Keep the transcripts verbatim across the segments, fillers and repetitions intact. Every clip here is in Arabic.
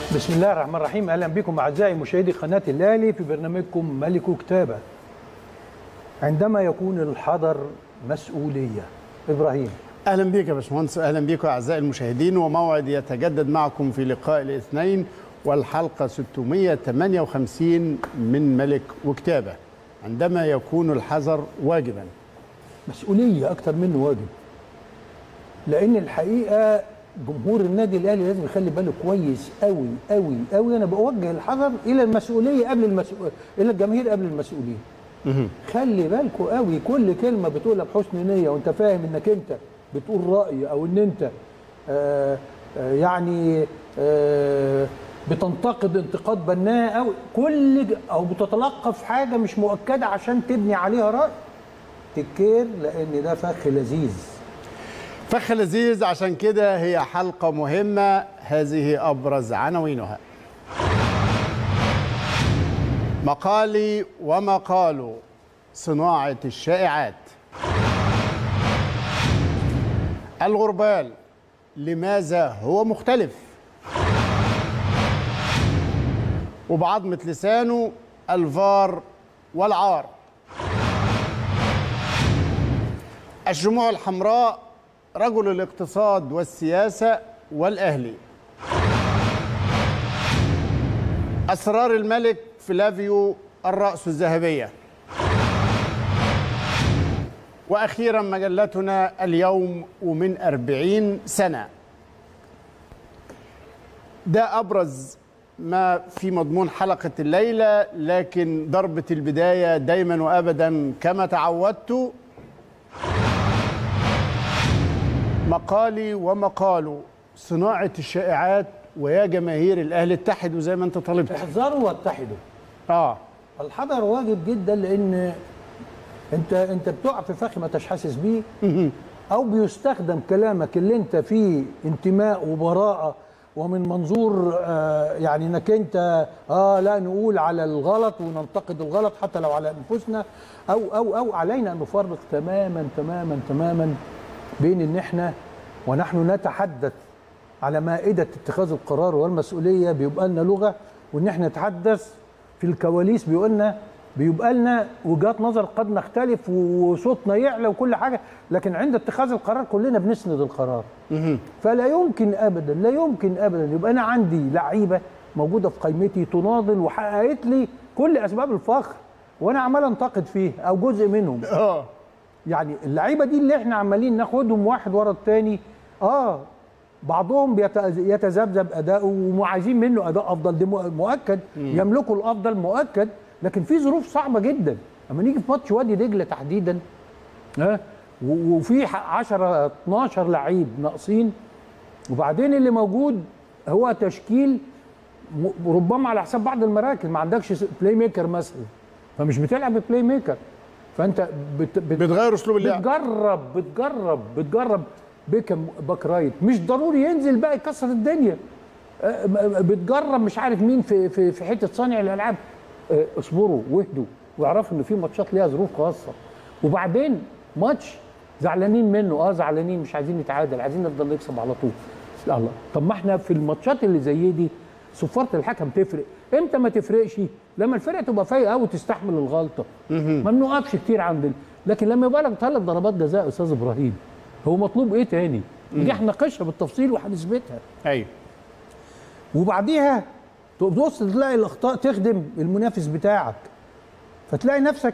بسم الله الرحمن الرحيم. اهلا بكم اعزائي مشاهدي قناه الاهلي في برنامجكم ملك كتابه. عندما يكون الحضر مسؤوليه. ابراهيم، اهلا بك يا باشمهندس، اهلا بكم اعزائي المشاهدين، وموعد يتجدد معكم في لقاء الاثنين والحلقه ستمائة وثمانية وخمسين من ملك وكتابه. عندما يكون الحذر واجبا. مسؤوليه اكتر منه واجب، لان الحقيقه جمهور النادي الاهلي لازم يخلي باله كويس قوي قوي قوي. انا بوجه الحذر الى المسؤوليه قبل المسؤول الى الجماهير قبل المسؤولين. خلي بالكوا قوي، كل كلمه بتقولها بحسن نيه وانت فاهم انك انت بتقول راي او ان انت آآ آآ يعني آآ بتنتقد انتقاد بناء او كل او بتتلقى في حاجه مش مؤكده عشان تبني عليها راي. تكير لان ده فخ لذيذ. فخ لذيذ، عشان كده هي حلقة مهمة. هذه أبرز عناوينها: مقالي ومقال صناعة الشائعات، الغربال لماذا هو مختلف، وبعظمة لسانه الفار والعار، الشموع الحمراء رجل الاقتصاد والسياسة والأهلي، أسرار الملك فلافيو الرأس الذهبية، وأخيرا مجلتنا اليوم ومن أربعين سنة. ده أبرز ما في مضمون حلقة الليلة، لكن ضربة البداية دايما وأبدا كما تعودت: مقالي ومقال صناعة الشائعات. ويا جماهير الأهلي اتحدوا زي ما أنت طالبت. احذروا واتحدوا. آه الحذر واجب جدا، لأن أنت أنت بتقع في فخ ما انتش حاسس بيه، أو بيستخدم كلامك اللي أنت فيه انتماء وبراءة ومن منظور آه يعني إنك أنت آه لا نقول على الغلط وننتقد الغلط حتى لو على أنفسنا، أو أو أو علينا أن نفرق تماما تماما تماما بين ان احنا ونحن نتحدث على مائده اتخاذ القرار والمسؤوليه بيبقى لنا لغه، وان احنا نتحدث في الكواليس بيبقى لنا بيبقى لنا وجهات نظر قد نختلف وصوتنا يعلى وكل حاجه، لكن عند اتخاذ القرار كلنا بنسند القرار. فلا يمكن ابدا لا يمكن ابدا يبقى انا عندي لعيبه موجوده في قائمتي تناضل وحققت لي كل اسباب الفخر وانا عمال انتقد فيه او جزء منهم. اه يعني اللعيبه دي اللي احنا عمالين ناخدهم واحد ورا الثاني، اه بعضهم يتذبذب اداؤه وعايزين منه اداء افضل، ده مؤكد، يملكوا الافضل مؤكد، لكن في ظروف صعبه جدا. اما نيجي في ماتش وادي دجله تحديدا، ها وفي عشرة اتناشر لعيب ناقصين، وبعدين اللي موجود هو تشكيل ربما على حساب بعض المراكز، ما عندكش بلاي ميكر مثلا، فمش بتلعب ببلاي ميكر، فانت بت بت بتغير اسلوب اللعب، بتجرب بتجرب بتجرب بيكم باك رايت مش ضروري ينزل بقى يكسر الدنيا، بتجرب مش عارف مين في في في حته صانع الالعاب. اصبروا واهدوا واعرفوا ان في ماتشات ليها ظروف خاصه، وبعدين ماتش زعلانين منه، اه زعلانين مش عايزين نتعادل، عايزين نفضل نكسب على طول. الله، طب ما احنا في الماتشات اللي زي دي صفاره الحكم تفرق. امتى ما تفرقش؟ لما الفرقه تبقى فايقه قوي وتستحمل الغلطه، ما بنوقفش كتير عند ال... لكن لما يبقى لك ثلاث ضربات جزاء يا استاذ ابراهيم، هو مطلوب ايه تاني؟ دي هنناقشها بالتفصيل وهنثبتها. ايوه. وبعديها تبص تلاقي الاخطاء تخدم المنافس بتاعك، فتلاقي نفسك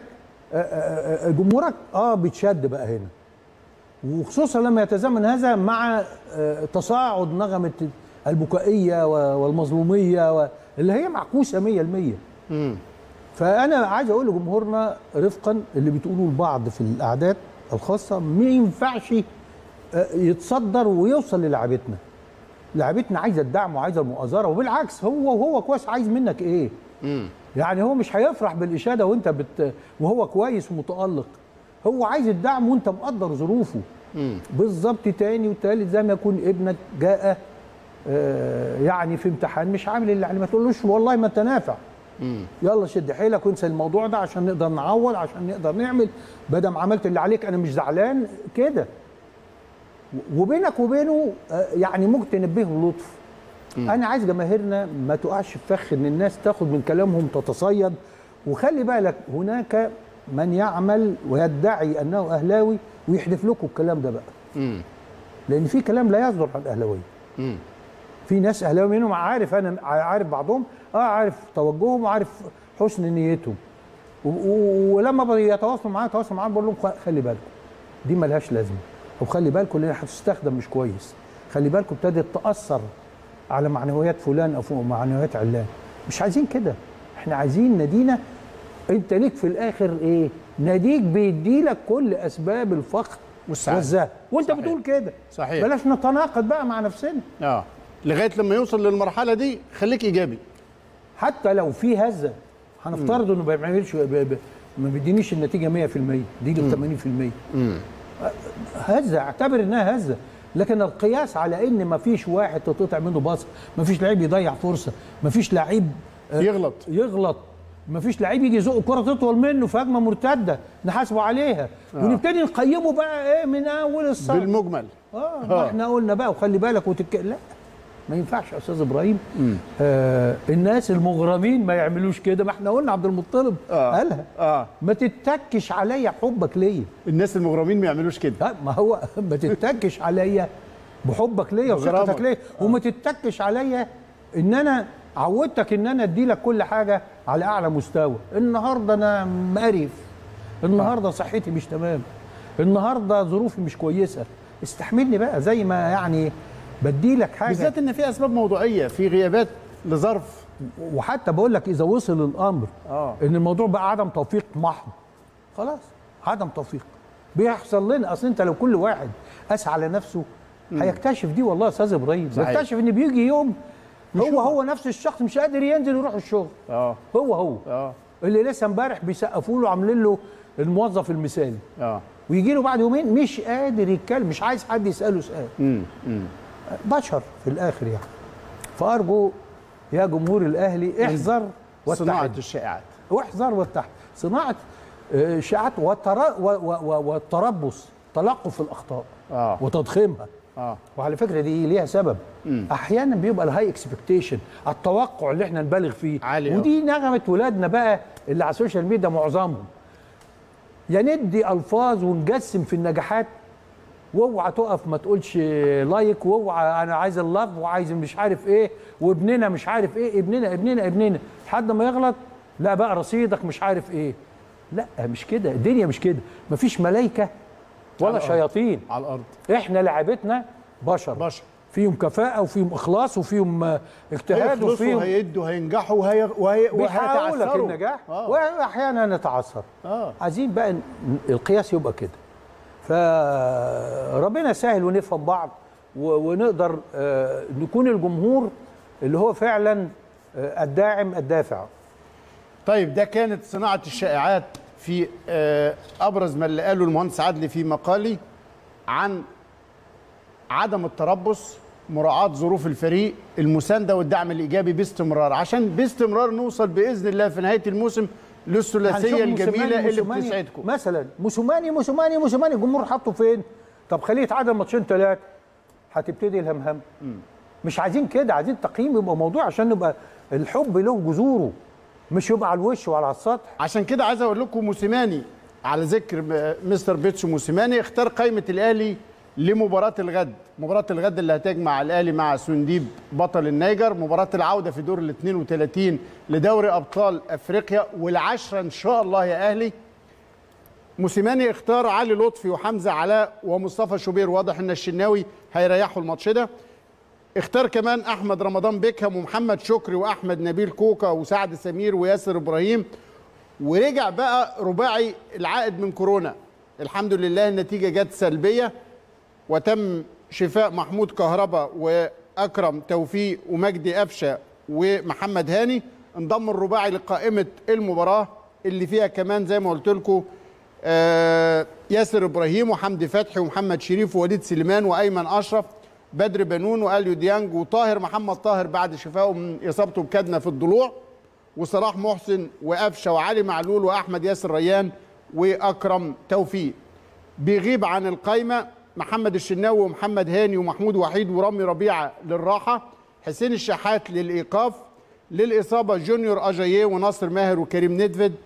جمهورك اه بيتشد بقى هنا، وخصوصا لما يتزامن هذا مع تصاعد نغمه البكائيه والمظلوميه اللي هي معكوسه مية بالمية. امم فانا عايز اقول لجمهورنا رفقا اللي بتقولوه البعض في الاعداد الخاصه ما ينفعش يتصدر ويوصل للاعبتنا. لاعبتنا عايزه الدعم وعايزه المؤازره، وبالعكس هو وهو كويس عايز منك ايه؟ امم يعني هو مش هيفرح بالاشاده وانت بت وهو كويس ومتالق، هو عايز الدعم وانت مقدر ظروفه. امم بالظبط. تاني وتالت زي ما يكون ابنك جاء آه يعني في امتحان مش عامل اللي عليه، ما تقولوش والله ما انت نافع. امم يلا شد حيلك وانسى الموضوع ده عشان نقدر نعوض، عشان نقدر نعمل، بدل ما عملت اللي عليك انا مش زعلان كده. وبينك وبينه يعني ممكن تنبهه بلطف. انا عايز جماهيرنا ما تقعش في فخ ان الناس تاخد من كلامهم تتصيد. وخلي بالك هناك من يعمل ويدعي انه اهلاوي ويحلف لكم الكلام ده بقى. مم. لان في كلام لا يصدر عن الاهلاويه. مم. في ناس اهلاوي منهم عارف، انا عارف بعضهم اه عارف توجههم وعارف حسن نيتهم، ولما بيتواصلوا معايا تواصل معايا بقول لهم خلي بالكم دي ملهاش لازمه، او خلي بالكم لان هتستخدم مش كويس، خلي بالكم ابتدت تاثر على معنويات فلان او معنويات علان. مش عايزين كده، احنا عايزين نادينا انت ليك في الاخر ايه؟ ناديك بيديلك كل اسباب الفخر والزهو وانت صحيح. بتقول كده صحيح. بلاش نتناقض بقى مع نفسنا. اه لغايه لما يوصل للمرحله دي خليك ايجابي. حتى لو في هزه هنفترض انه ما بيعملش ما بيدينيش النتيجه مية في المية، دي ل ثمانين في المية. امم هزه، اعتبر انها هزه، لكن القياس على ان ما فيش واحد تتقطع منه باص، ما فيش لعيب يضيع فرصه، ما فيش لعيب يغلط يغلط ما فيش لعيب يجي يزق كره تطول منه في هجمه مرتده نحاسبه عليها. آه. ونبتدي نقيمه بقى ايه من اول الصف بالمجمل. اه ما احنا قلنا بقى وخلي بالك وتك... لا ما ينفعش يا استاذ ابراهيم. آه الناس المغرمين ما يعملوش كده، ما احنا قلنا عبد المطلب آه. قالها اه ما تتكش عليا حبك ليا. الناس المغرمين ما يعملوش كده. آه ما هو ما تتكش عليا بحبك ليا وثقتك ليا، آه. وما تتكش عليا ان انا عودتك ان انا ادي لك كل حاجه على اعلى مستوى. النهارده انا مقرف، النهارده صحتي مش تمام، النهارده ظروفي مش كويسه، استحملني بقى زي ما يعني بدي لك حاجه، بالذات ان في اسباب موضوعيه، في غيابات لظرف. وحتى بقول لك اذا وصل الامر آه. ان الموضوع بقى عدم توفيق محض، خلاص عدم توفيق بيحصل لنا. اصل انت لو كل واحد قاس على نفسه هيكتشف دي والله يا استاذ ابراهيم، هيكتشف ان بيجي يوم هو هو نفس الشخص مش قادر ينزل يروح الشغل. اه هو هو اه اللي لسه امبارح بيسقفوا له عاملين له الموظف المثالي، اه ويجي له بعد يومين مش قادر يتكلم، مش عايز حد يساله سؤال. امم امم بشر في الاخر يعني. فارجو يا جمهور الاهلي احذر واتحد. صناعه الشائعات، واحذر واتحد. صناعه شائعات والتربص، تلقف الاخطاء آه. وتضخيمها. اه وعلى فكره دي ليها سبب. مم. احيانا بيبقى الهاي اكسبكتيشن، التوقع اللي احنا نبالغ فيه عالي، ودي نغمه ولادنا بقى اللي على السوشيال ميديا معظمهم. يا ندي الفاظ ونجسم في النجاحات، واوعى تقف ما تقولش لايك، واوعى انا عايز اللاف وعايز مش عارف ايه، وابننا مش عارف ايه، ابننا ابننا ابننا لحد ما يغلط لا بقى رصيدك مش عارف ايه. لا مش كده، الدنيا مش كده، مفيش ملايكه ولا شياطين على الارض. احنا لعبتنا بشر بشر فيهم كفاءه وفيهم اخلاص وفيهم اجتهاد وفيهم هيدوا هينجحوا وهي وهي وهيتعثروا لك النجاح. آه. واحيانا نتعثر. آه. عايزين بقى القياس يبقى كده. فربنا يسهل ونفهم بعض ونقدر نكون الجمهور اللي هو فعلا الداعم الدافع. طيب ده كانت صناعه الشائعات في ابرز ما اللي قاله المهندس عدلي في مقالي عن عدم التربص، مراعاة ظروف الفريق، المساندة والدعم الإيجابي باستمرار، عشان باستمرار نوصل بإذن الله في نهاية الموسم للثلاثية الجميلة اللي بتسعدكم. مثلا موسوماني موسوماني موسوماني الجمهور حاطه فين؟ طب خليه يتعادل ماتشين ثلاثة هتبتدي الهمهم. مش عايزين كده، عايزين تقييم يبقى موضوع عشان نبقى الحب له جذوره، مش يبقى على الوش وعلى السطح. عشان كده عايز أقول لكم موسيماني على ذكر مستر بيتسو موسيماني اختار قائمة الأهلي لمباراة الغد، مباراة الغد اللي هتجمع الأهلي مع سونديب بطل النيجر، مباراة العودة في دور ال اثنين وثلاثين لدوري أبطال أفريقيا والعشرة إن شاء الله يا أهلي. موسيماني اختار علي لطفي وحمزة علاء ومصطفى شوبير، واضح إن الشناوي هيريحوا الماتش ده. اختار كمان أحمد رمضان بيكهام ومحمد شكري وأحمد نبيل كوكا وسعد سمير وياسر إبراهيم. ورجع بقى رباعي العائد من كورونا، الحمد لله النتيجة جت سلبية وتم شفاء محمود كهربا واكرم توفيق ومجدي قفشه ومحمد هاني. انضم الرباعي لقائمه المباراه اللي فيها كمان زي ما قلت لكم آه ياسر ابراهيم وحمدي فتحي ومحمد شريف ووليد سليمان وايمن اشرف، بدر بنون واليو ديانج وطاهر محمد طاهر بعد شفائه من اصابته بكدنه في الضلوع، وصلاح محسن وقفشه وعلي معلول واحمد ياسر ريان واكرم توفيق. بيغيب عن القائمه محمد الشناوي ومحمد هاني ومحمود وحيد ورامي ربيعه للراحه، حسين الشحات للايقاف، للاصابه جونيور اجاييه وناصر ماهر وكريم ندفد،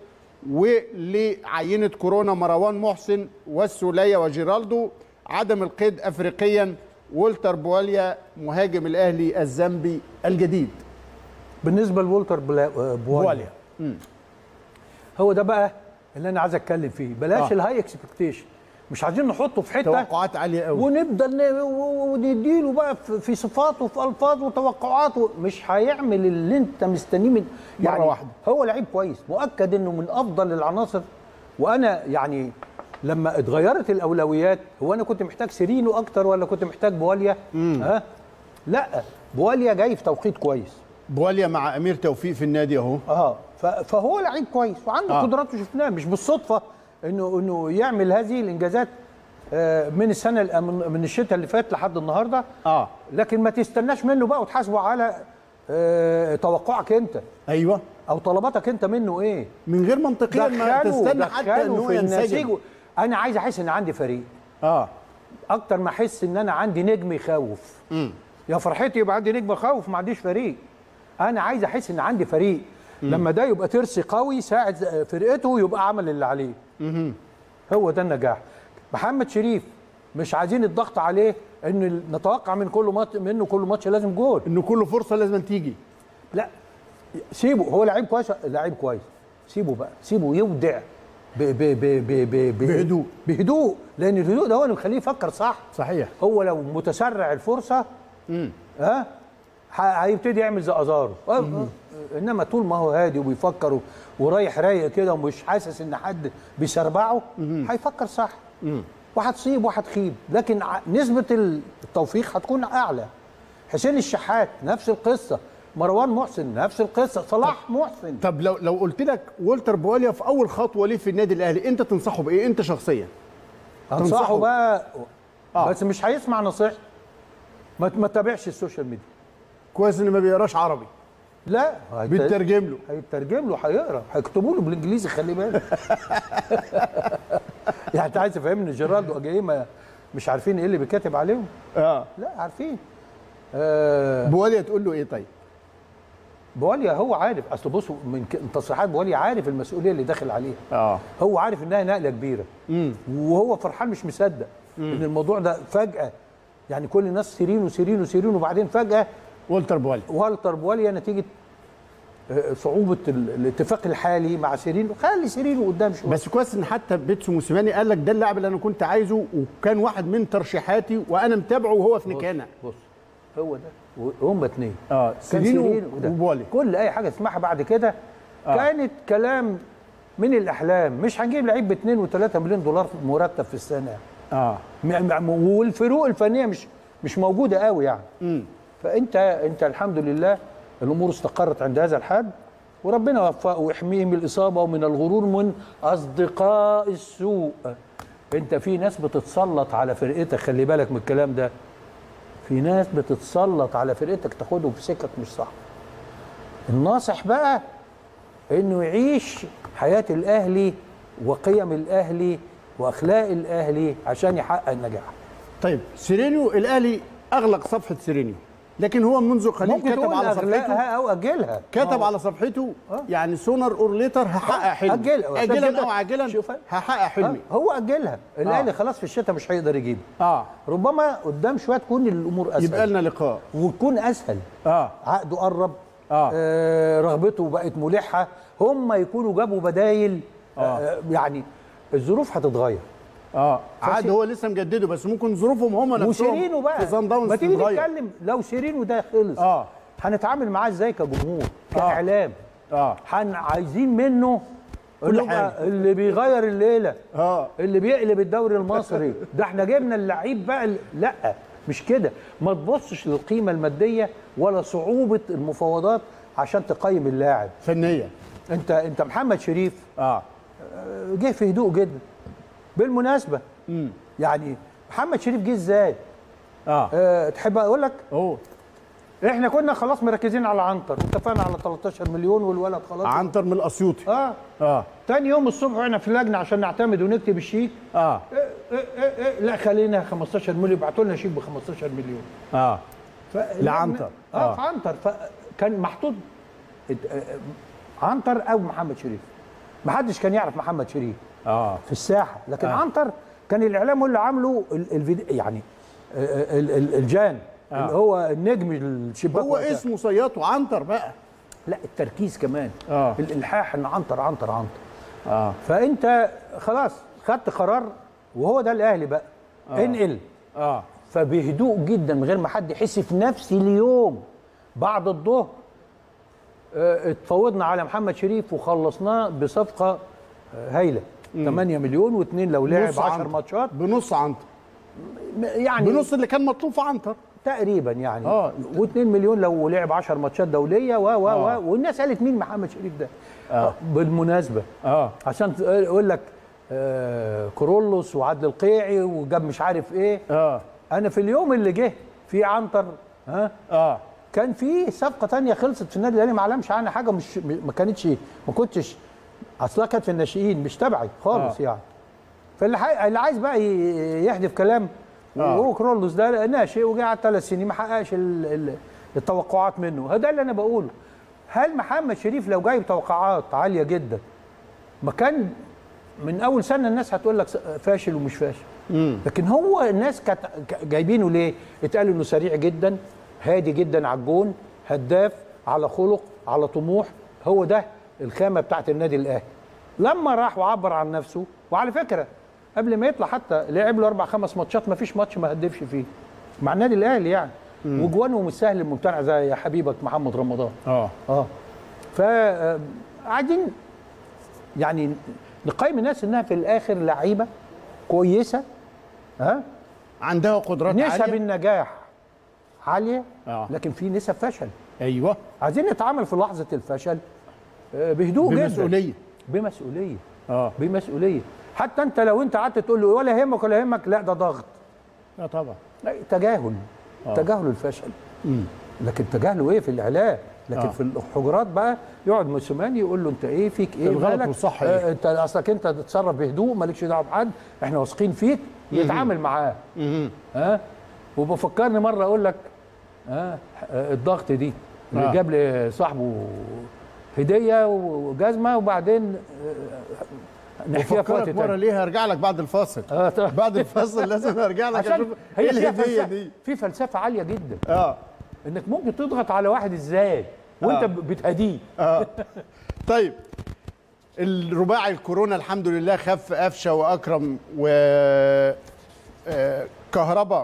ولعينه كورونا مروان محسن والسوليه وجيرالدو، عدم القيد افريقيا وولتر بواليا مهاجم الاهلي الزامبي الجديد. بالنسبه لولتر بواليا, بواليا. هو ده بقى اللي انا عايز اتكلم فيه، بلاش آه. الهاي اكسبكتيشن، مش عايزين نحطه في حته توقعات عاليه قوي ونبدا ونديله بقى في صفاته وفي الفاظه وتوقعاته، مش هيعمل اللي انت مستنيه من يعني مره واحده. هو لعيب كويس مؤكد انه من افضل العناصر، وانا يعني لما اتغيرت الاولويات، هو انا كنت محتاج سيرينو اكتر ولا كنت محتاج بواليا؟ ها لا، بواليا جاي في توقيت كويس. بواليا مع امير توفيق في النادي اهو. اه فهو لعيب كويس وعنده آه. قدراته شفناها، مش بالصدفه انه انه يعمل هذه الانجازات من السنه من الشتاء اللي فات لحد النهارده. اه لكن ما تستناش منه بقى وتحاسبه على آه توقعك انت. ايوه، او طلباتك انت منه ايه، من غير منطقيا ما تستنى حتى انه ينسجم. انا عايز احس ان عندي فريق اه اكتر ما احس ان انا عندي نجم يخوف. امم يا فرحتي يبقى عندي نجم يخوف، ما عنديش فريق. انا عايز احس ان عندي فريق. مم. لما ده يبقى ترسي قوي ساعد فرقته يبقى عمل اللي عليه. مم. هو ده النجاح. محمد شريف مش عايزين الضغط عليه ان نتوقع من كل ماتش منه كل ماتش لازم جول، انه كل فرصه لازم تيجي. لا سيبه، هو لعيب كويس، لعيب كويس، سيبه بقى، سيبه يودع ب ب ب ب ب بهدوء بهدوء، لان الهدوء ده هو اللي بيخليه يفكر صح. صحيح. هو لو متسرع الفرصه امم ها هيبتدي يعمل زي ازارو. انما طول ما هو هادي وبيفكر ورايح رايق كده ومش حاسس ان حد بيسربعه هيفكر صح. مم. وهتصيب وهتخيب، لكن نسبه التوفيق هتكون اعلى. حسين الشحات نفس القصه، مروان محسن نفس القصه، صلاح محسن. طب لو لو قلت لك وولتر بواليا في اول خطوه ليه في النادي الاهلي، انت تنصحه بايه انت شخصيا؟ انصحه بقى آه. بس مش هيسمع نصيحتي. ما ما تتابعش السوشيال ميديا. كويس ان ما بيقراش عربي. لا بيترجم له، هيترجم له، هيقرا، هيكتبوا له بالانجليزي، خلي بالك. يعني انت عايز تفهمني جيرالدو اجاييه مش عارفين ايه اللي بيكاتب عليهم؟ اه لا عارفين. آه بواليا تقول له ايه طيب؟ بواليا هو عارف، اصل بصوا من تصريحات بواليا عارف المسؤوليه اللي داخل عليها. اه هو عارف انها نقله كبيره. امم وهو فرحان مش مصدق ان الموضوع ده فجاه، يعني كل الناس سيرينو سيرينو سيرينو وبعدين فجاه والتر بواليا. والتر بواليا نتيجه صعوبه الاتفاق الحالي مع سيرينو، خلي سيرينو قدام شويه. بس كويس ان حتى بيتسو موسيماني قال لك ده اللاعب اللي انا كنت عايزه، وكان واحد من ترشيحاتي وانا متابعه وهو في نكانه. بص, بص هو ده، هم اثنين اه سيرينو وبواليا. كل اي حاجه تسمعها بعد كده آه. كانت كلام من الاحلام. مش هنجيب لعيب ب اتنين وتلاتة مليون دولار مرتب في السنه. اه والفروق الفنيه مش مش موجوده قوي يعني. امم فانت انت الحمد لله الامور استقرت عند هذا الحد، وربنا يوفقه ويحميه من الاصابه ومن الغرور من اصدقاء السوء. انت في ناس بتتسلط على فرقتك، خلي بالك من الكلام ده. في ناس بتتسلط على فرقتك تاخدهم في سكك مش صح. الناصح بقى انه يعيش حياه الاهلي وقيم الاهلي واخلاق الاهلي عشان يحقق النجاح. طيب سيرينيو الاهلي اغلق صفحه سيرينيو، لكن هو منذ قليل كتب على صفحته او اجلها كتب أوه. على صفحته أوه. يعني سونر اور ليتر هحقق حلمي. اجلها اجلا او عاجلا هحقق حلمي. أه. هو اجلها. الاهلي خلاص في الشتاء مش هيقدر يجيب. اه ربما قدام شويه تكون الامور اسهل، يبقى لنا لقاء وتكون اسهل. اه عقده قرب. آه. آه رغبته بقت ملحه، هم يكونوا جابوا بدايل. آه. آه يعني الظروف هتتغير. اه عاد هو لسه مجدده، بس ممكن ظروفهم هم نفسهم وسيرينو بقى ما تيجي نتكلم لو سيرينو ده خلص اه هنتعامل معاه ازاي كجمهور كاعلام؟ اه هن عايزين منه كل حاجه اللي بيغير الليله، اه اللي بيقلب الدوري المصري. ده احنا جبنا اللعيب بقى. لا مش كده، ما تبصش للقيمه الماديه ولا صعوبه المفاوضات عشان تقيم اللاعب فنيا. انت انت محمد شريف اه جه في هدوء جدا بالمناسبه. امم يعني محمد شريف جه ازاي؟ اه, أه تحب اقول لك؟ اوه احنا كنا خلاص مركزين على عنتر واتفقنا على تلتاشر مليون والولد خلاص. عنتر من الاسيوطي. اه اه تاني يوم الصبح واحنا في اللجنه عشان نعتمد ونكتب الشيك. اه إيه إيه إيه إيه لا خلينا خمستاشر مليون، ابعتوا لنا شيك ب خمستاشر مليون. اه ف... لعنتر اه, آه. في عنتر، فكان محطوط عنتر او محمد شريف. ما حدش كان يعرف محمد شريف اه في الساحه، لكن آه. عنتر كان الاعلام هو اللي عامله الفيديو يعني ال ال الجان آه. اللي هو النجم الشباك، هو اسمه صياط عنتر بقى. لا التركيز كمان آه. الالحاح ان عنتر عنتر عنتر اه فانت خلاص خدت قرار، وهو ده الاهلي بقى. آه. انقل اه فبهدوء جدا من غير ما حد يحس. في نفس اليوم بعد الظهر اه اتفاوضنا على محمد شريف وخلصناه بصفقه هايله، ثمانية مليون واثنين لو لعب عشر ماتشات بنص عنتر، يعني بنص اللي كان مطلوب في عنتر تقريبا يعني اه و2 مليون لو لعب عشر ماتشات دوليه و و آه. والناس قالت مين محمد شريف ده؟ آه. بالمناسبه اه عشان يقول لك آه كورولوس وعدل القيعي وجاب مش عارف ايه. اه انا في اليوم اللي جه في عنتر ها اه كان في صفقه ثانيه خلصت في النادي الاهلي ما علمش عنها حاجه، مش ما كانتش ما كنتش اصلها كانت في الناشئين مش تبعي خالص. آه. يعني فاللي حي... اللي عايز بقى يحذف كلام وهو كرولوس ده ناشئ وجه على ثلاث سنين ما حققش ال... ال... التوقعات منه. هذا اللي انا بقوله. هل محمد شريف لو جايب توقعات عاليه جدا ما كان من اول سنه الناس هتقول لك فاشل ومش فاشل؟ مم. لكن هو الناس كانت جايبينه ليه؟ اتقال انه سريع جدا، هادي جدا على الجون، هداف، على خلق، على طموح. هو ده الخامه بتاعت النادي الاهلي. لما راح وعبر عن نفسه، وعلى فكره قبل ما يطلع حتى لعب له اربع خمس ماتشات ما فيش ماتش ما هدفش فيه مع النادي الاهلي يعني. مم. وجوانه مش سهل ممتنع زي حبيبك محمد رمضان. اه اه ف قاعدين يعني نقيم الناس انها في الاخر لعيبه كويسه ها عندها قدرات نسب عاليه، نسب النجاح عاليه آه. لكن في نسب فشل. ايوه عايزين نتعامل في لحظه الفشل بهدوء جدا، بمسؤوليه بمسؤوليه اه بمسؤوليه. حتى انت لو انت قعدت تقول له ولا يهمك ولا يهمك، لا ده ضغط. لا طبعا تجاهل آه. تجاهل الفشل. مم. لكن تجاهله ايه في الاعلام، لكن آه. في الحجرات بقى يقعد موسيماني يقول له انت ايه فيك ايه الغلط والصح ايه؟ آه انت اصلك انت تتصرف بهدوء مالكش دعوه بحد، احنا واثقين فيك. يتعامل معاه. ها آه؟ وبفكرني مره اقول لك ها آه الضغط دي اللي آه. جاب لي صاحبه هديه وجزمه وبعدين آه نحكيها في وقت مره ليه. هرجع لك بعد الفاصل. آه بعد الفاصل لازم ارجع لك اشوف ايه الهديه دي. في فلسفه عاليه جدا اه انك ممكن تضغط على واحد ازاي وانت آه. بتهديه. اه طيب الرباعي الكورونا الحمد لله خف قفشه واكرم و كهربا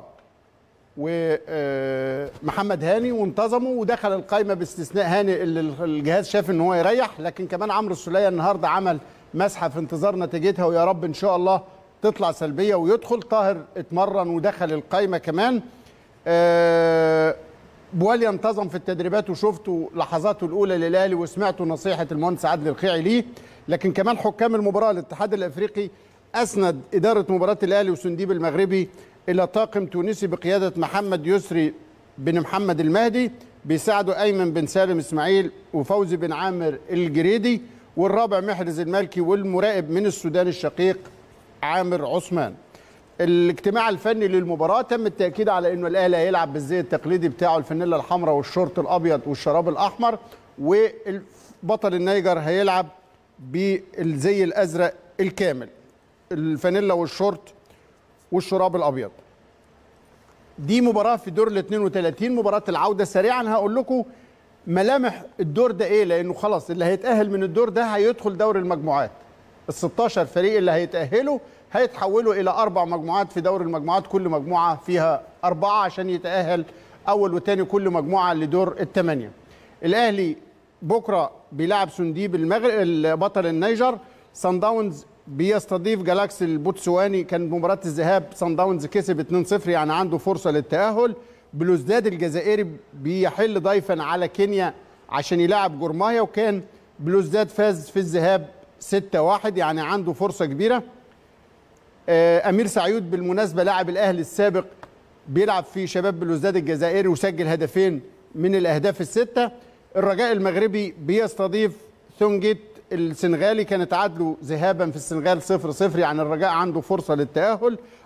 ومحمد هاني وانتظموا ودخل القائمه باستثناء هاني اللي الجهاز شاف ان هو يريح، لكن كمان عمرو السوليه النهارده عمل مسحه في انتظار نتيجتها ويا رب ان شاء الله تطلع سلبيه ويدخل. طاهر اتمرن ودخل القائمه كمان. أه بواليا انتظم في التدريبات وشفتوا لحظاته الاولى للاهلي وسمعتوا نصيحه المهندس عادل القيعي ليه، لكن كمان حكام المباراه الاتحاد الافريقي اسند اداره مباراه الاهلي وسنديب المغربي الى طاقم تونسي بقياده محمد يسري بن محمد المهدي، بيساعده ايمن بن سالم اسماعيل وفوزي بن عامر الجريدي، والرابع محرز المالكي، والمراقب من السودان الشقيق عامر عثمان. الاجتماع الفني للمباراه تم التاكيد على انه الاهلي هيلعب بالزي التقليدي بتاعه، الفانيلا الحمراء والشورت الابيض والشراب الاحمر، وبطل النيجر هيلعب بالزي الازرق الكامل، الفانيلا والشورت والشراب الابيض. دي مباراه في دور ال اثنين وثلاثين. مباراه العوده سريعا هقول لكم ملامح الدور ده ايه، لانه خلاص اللي هيتاهل من الدور ده هيدخل دور المجموعات. ال ستاشر فريق اللي هيتاهلوا هيتحولوا الى اربع مجموعات في دور المجموعات، كل مجموعه فيها اربعه عشان يتاهل اول وثاني كل مجموعه لدور الثمانيه. الاهلي بكره بيلعب سنديب المغرب بطل النيجر. صن داونز بيستضيف جالاكسي البوتسواني، كان مباراه الذهاب صن داونز كسب اتنين صفر يعني عنده فرصه للتاهل. بلوزداد الجزائري بيحل ضيفا على كينيا عشان يلعب جورمايا، وكان بلوزداد فاز في الذهاب ستة واحد يعني عنده فرصه كبيره. امير سعيود بالمناسبه لاعب الاهلي السابق بيلعب في شباب بلوزداد الجزائري وسجل هدفين من الاهداف السته. الرجاء المغربي بيستضيف ثونجيت السنغالي، كانت تعادلوا ذهابا في السنغال صفر صفر يعني الرجاء عنده فرصه للتاهل.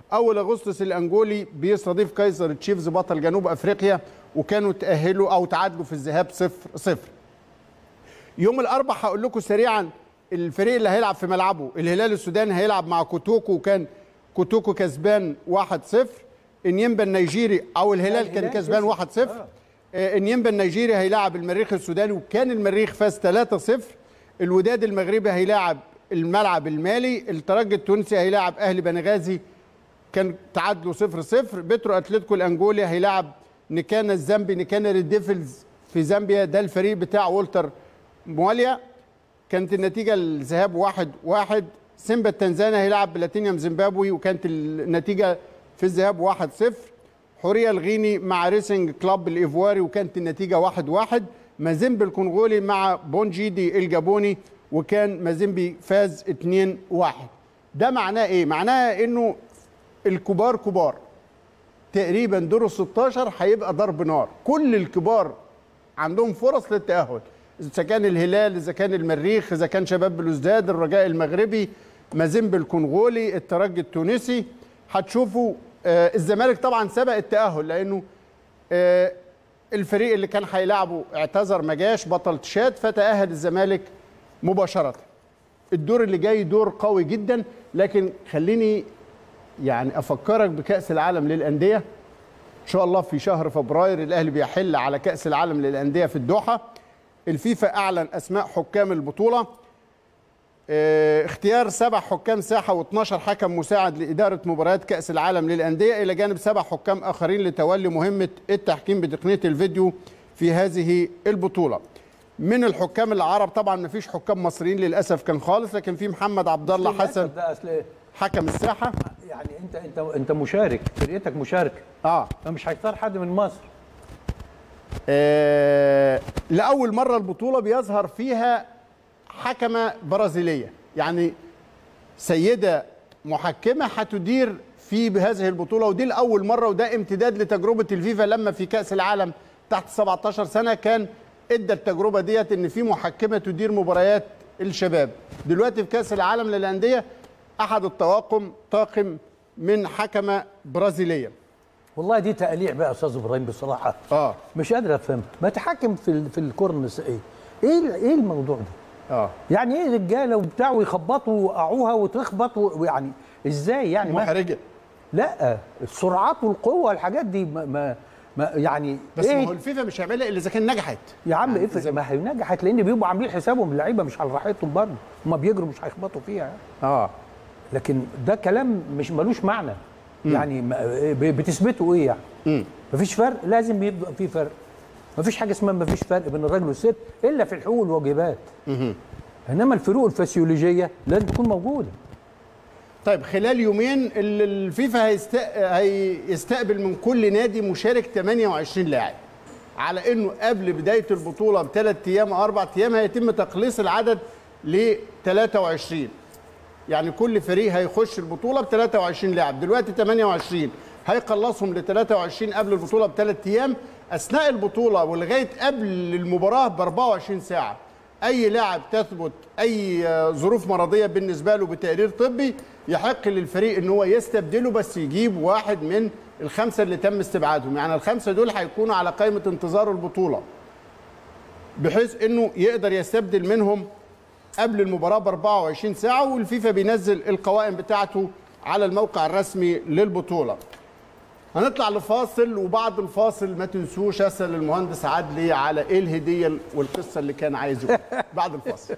اول اغسطس الانجولي بيستضيف كايزر تشيفز بطل جنوب افريقيا، وكانوا تاهلوا او تعادلوا في الذهاب صفر صفر. يوم الاربعاء هقول لكم سريعا الفريق اللي هيلعب في ملعبه. الهلال السوداني هيلعب مع كوتوكو، وكان كوتوكو كسبان واحد صفر. انيمبا النيجيري او الهلال كان كسبان واحد صفر. انيمبا النيجيري هيلاعب المريخ السوداني، وكان المريخ فاز ثلاثة صفر. الوداد المغربي هيلاعب الملعب المالي. الترجي التونسي هيلاعب اهلي بنغازي، كان تعادلوا صفر صفر. بترو اتلتيكو الانجولي هيلاعب نيكانا الزامبي، نيكانا ريد ديفلز في زامبيا، ده الفريق بتاع والتر مواليا، كانت النتيجه الذهاب واحد واحد. سيمبا التنزاني هيلاعب بلاتينيوم زيمبابوي، وكانت النتيجه في الذهاب واحد صفر. حوريه الغيني مع ريسنج كلاب الايفواري، وكانت النتيجه واحد واحد. مازيمبي الكونغولي مع بونجيدي الجابوني، وكان مازيمبي فاز اتنين واحد. ده معناه ايه؟ معناه انه الكبار كبار تقريبا دور ال ستاشر هيبقى ضرب نار، كل الكبار عندهم فرص للتأهل، اذا كان الهلال، اذا كان المريخ، اذا كان شباب بلوزداد، الرجاء المغربي، مازيمبي الكونغولي، الترجي التونسي. هتشوفوا آه الزمالك طبعا سبق التأهل، لانه آه الفريق اللي كان هيلاعبه اعتذر ما جاش، بطل تشاد، فتأهل الزمالك مباشرة. الدور اللي جاي دور قوي جدا، لكن خليني يعني افكرك بكأس العالم للأندية. ان شاء الله في شهر فبراير الاهلي بيحل على كأس العالم للأندية في الدوحة. الفيفا اعلن اسماء حكام البطولة، اه اختيار سبع حكام ساحة واثناشر حكم مساعد لإدارة مباريات كأس العالم للأندية، الى جانب سبع حكام اخرين لتولي مهمة التحكيم بتقنية الفيديو في هذه البطولة. من الحكام العرب طبعا ما فيش حكام مصريين للاسف كان خالص، لكن في محمد عبد الله حسن حكم الساحه. يعني انت انت انت مشارك، فرقتك مشاركه اه فمش هيختار حد من مصر. آه لاول مره البطوله بيظهر فيها حكمه برازيليه، يعني سيده محكمه هتدير في بهذه البطوله، ودي لاول مره، وده امتداد لتجربه الفيفا لما في كاس العالم تحت سبعتاشر سنه كان ادى التجربه ديت ان في محكمه تدير مباريات الشباب. دلوقتي في كاس العالم للانديه احد الطواقم طاقم من حكمه برازيليه. والله دي تقليع بقى يا استاذ ابراهيم بصراحه. اه مش قادر افهم، ما تحكم في في الكره النسائيه. ايه ايه الموضوع ده؟ اه يعني ايه رجاله وبتاع ويخبطوا ويوقعوها وتخبط ويعني ازاي يعني؟ محرجه. لا السرعات والقوه والحاجات دي ما, ما ما يعني بس إيه؟ ما هو الفيفا مش هيعملها الا اذا كان نجحت يا عم. يعني افرض ما هي نجحت، لان بيبقوا عاملين حسابهم اللعيبه مش على راحتهم برضه، هم بيجروا مش هيخبطوا فيها يعني. اه لكن ده كلام مش ملوش معنى. م. يعني بتثبتوا ايه يعني؟ م. مفيش فرق، لازم يبقى في فرق. مفيش حاجه اسمها مفيش فرق بين الراجل والست الا في الحقوق والواجبات. م. انما الفروق الفسيولوجيه لازم تكون موجوده. طيب خلال يومين الفيفا هيستقبل من كل نادي مشارك ثمانية وعشرين لاعب، على انه قبل بدايه البطوله بثلاث ايام او اربع ايام هيتم تقليص العدد ل ثلاثة وعشرين. يعني كل فريق هيخش البطوله ب ثلاثة وعشرين لاعب، دلوقتي ثمانية وعشرين، هيقلصهم ل ثلاثة وعشرين قبل البطوله بثلاث ايام، اثناء البطوله ولغايه قبل المباراه ب أربعة وعشرين ساعه. اي لاعب تثبت اي ظروف مرضيه بالنسبه له بتقرير طبي يحق للفريق ان هو يستبدله، بس يجيب واحد من الخمسه اللي تم استبعادهم. يعني الخمسه دول هيكونوا على قائمه انتظار البطوله، بحيث انه يقدر يستبدل منهم قبل المباراه ب أربعة وعشرين ساعه، والفيفا بينزل القوائم بتاعته على الموقع الرسمي للبطوله. هنطلع لفاصل، وبعد الفاصل ما تنسوش اسال المهندس عدلي على ايه الهديه والقصه اللي كان عايز يقولها. بعد الفاصل.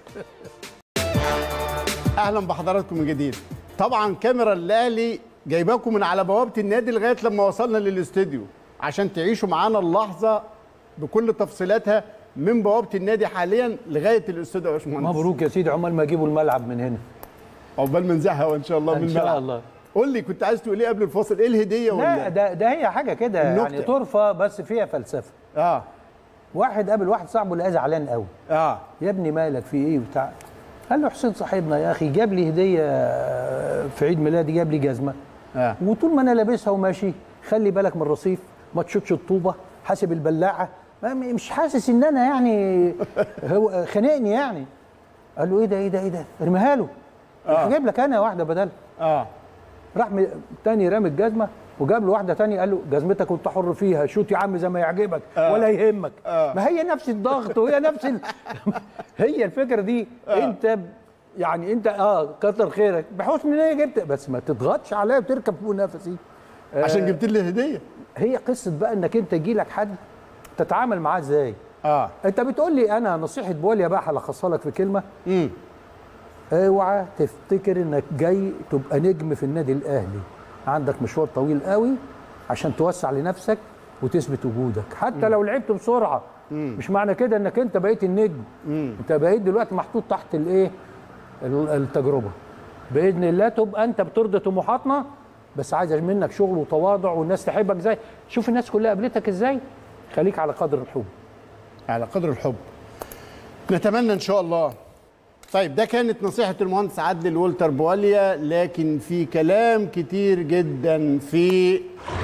اهلا بحضراتكم من جديد. طبعا كاميرا الاهلي جايباكم من على بوابه النادي لغايه لما وصلنا للاستوديو عشان تعيشوا معانا اللحظه بكل تفصيلاتها من بوابه النادي حاليا لغايه الاستوديو يا باشمهندس. مبروك يا سيدي، عقبال ما يجيبوا الملعب من هنا. عقبال ما نزحها ان شاء الله من الملعب. ان شاء الله. قول لي كنت عايز تقول ايه قبل الفاصل؟ ايه الهديه ولا؟ لا ده ده هي حاجه كده يعني طرفه بس فيها فلسفه. اه واحد قابل واحد صاحبه لقاه زعلان قوي. اه يا ابني مالك في ايه وبتاع؟ قال له حسين صاحبنا يا اخي جاب لي هديه في عيد ميلادي، جاب لي جزمه آه. وطول ما انا لابسها وماشي خلي بالك من الرصيف، ما تشوتش الطوبه، حاسب البلاعه، مش حاسس ان انا يعني هو خانقني يعني. قال له ايه ده ايه ده ايه ده؟ ارميها له. آه. جايب لك انا واحده بدلها. اه راح م- تاني رامي الجزمه وجاب له واحده تانية قال له جزمتك وانت حر فيها، شوت يا عم زي ما يعجبك آه. ولا يهمك. آه. ما هي نفس الضغط وهي نفس ال... هي الفكره دي. آه. انت ب- يعني انت اه كتر خيرك بحسن نيه جبت، بس ما تضغطش عليا وتركب فوق نفسي. عشان جبت لي هديه. هي قصه بقى انك انت يجي لك حد تتعامل معاه ازاي. اه انت بتقول لي انا نصيحه بوليا بقى هلخصها لك في كلمه. امم اوعى تفتكر انك جاي تبقى نجم في النادي الاهلي، عندك مشوار طويل قوي عشان توسع لنفسك وتثبت وجودك، حتى لو لعبت بسرعه مش معنى كده انك انت بقيت النجم. انت بقيت دلوقتي محطوط تحت الايه ال- التجربه. باذن الله تبقى انت بترضي طموحاتنا، بس عايز منك شغل وتواضع والناس تحبك ازاي. شوف الناس كلها قابلتك ازاي، خليك على قدر الحب. على قدر الحب نتمنى ان شاء الله. طيب ده كانت نصيحة المهندس عدلي لولتر بواليا، لكن في كلام كتير جدا في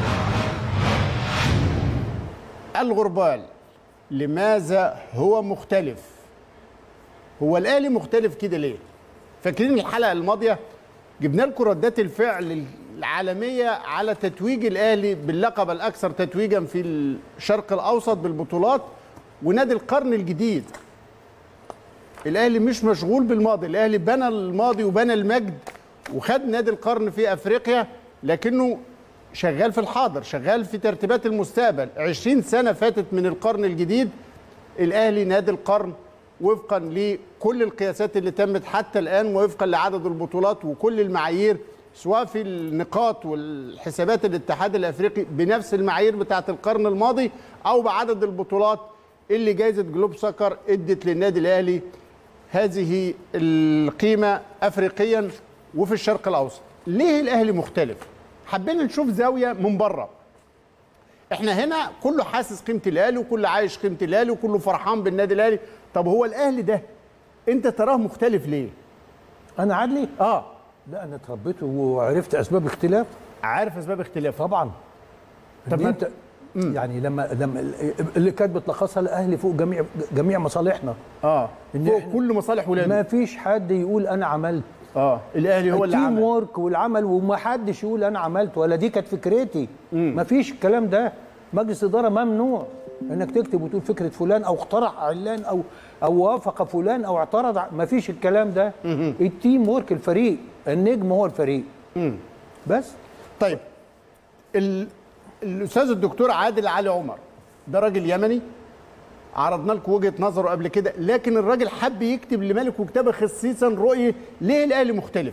الغربال. لماذا هو مختلف؟ هو الأهلي مختلف كده ليه؟ فاكرين الحلقة الماضية جبنا لكم ردات الفعل العالمية على تتويج الأهلي باللقب الأكثر تتويجا في الشرق الأوسط بالبطولات ونادي القرن الجديد. الاهلي مش مشغول بالماضي، الاهلي بنى الماضي وبنى المجد وخد نادي القرن في افريقيا، لكنه شغال في الحاضر، شغال في ترتيبات المستقبل. عشرين سنة فاتت من القرن الجديد، الاهلي نادي القرن وفقا لكل القياسات اللي تمت حتى الان، ووفقا لعدد البطولات وكل المعايير، سواء في النقاط والحسابات الاتحاد الافريقي بنفس المعايير بتاعه القرن الماضي، او بعدد البطولات اللي جائزه جلوب سكر ادت للنادي الاهلي هذه القيمه افريقيا وفي الشرق الاوسط. ليه الاهلي مختلف؟ حبينا نشوف زاويه من بره. احنا هنا كله حاسس قيمه الاهلي وكله عايش قيمه الاهلي وكله فرحان بالنادي الاهلي. طب هو الاهلي ده انت تراه مختلف ليه؟ انا عدلي؟ اه لا انا اتربيت وعرفت اسباب الاختلاف. عارف اسباب اختلاف طبعا. طب طب انت يعني لما لما اللي كانت بتلخصها الاهلي فوق جميع جميع مصالحنا. اه إن فوق إحنا- كل مصالح ولاده. ما فيش حد يقول انا عملت. اه الاهلي هو اللي التيم عمل. وورك والعمل، وما حدش يقول انا عملت ولا دي كانت فكرتي. ما فيش الكلام ده. مجلس اداره ممنوع انك تكتب وتقول فكره فلان او اقترح علان او او وافق فلان او اعترض. ما فيش الكلام ده. التيم وورك، الفريق، النجم هو الفريق. بس طيب ال... الاستاذ الدكتور عادل علي عمر ده راجل يمني، عرضنا لكم وجهه نظره قبل كده، لكن الراجل حب يكتب لملك وكتابه خصيصا رؤيه ليه الاهلي مختلف؟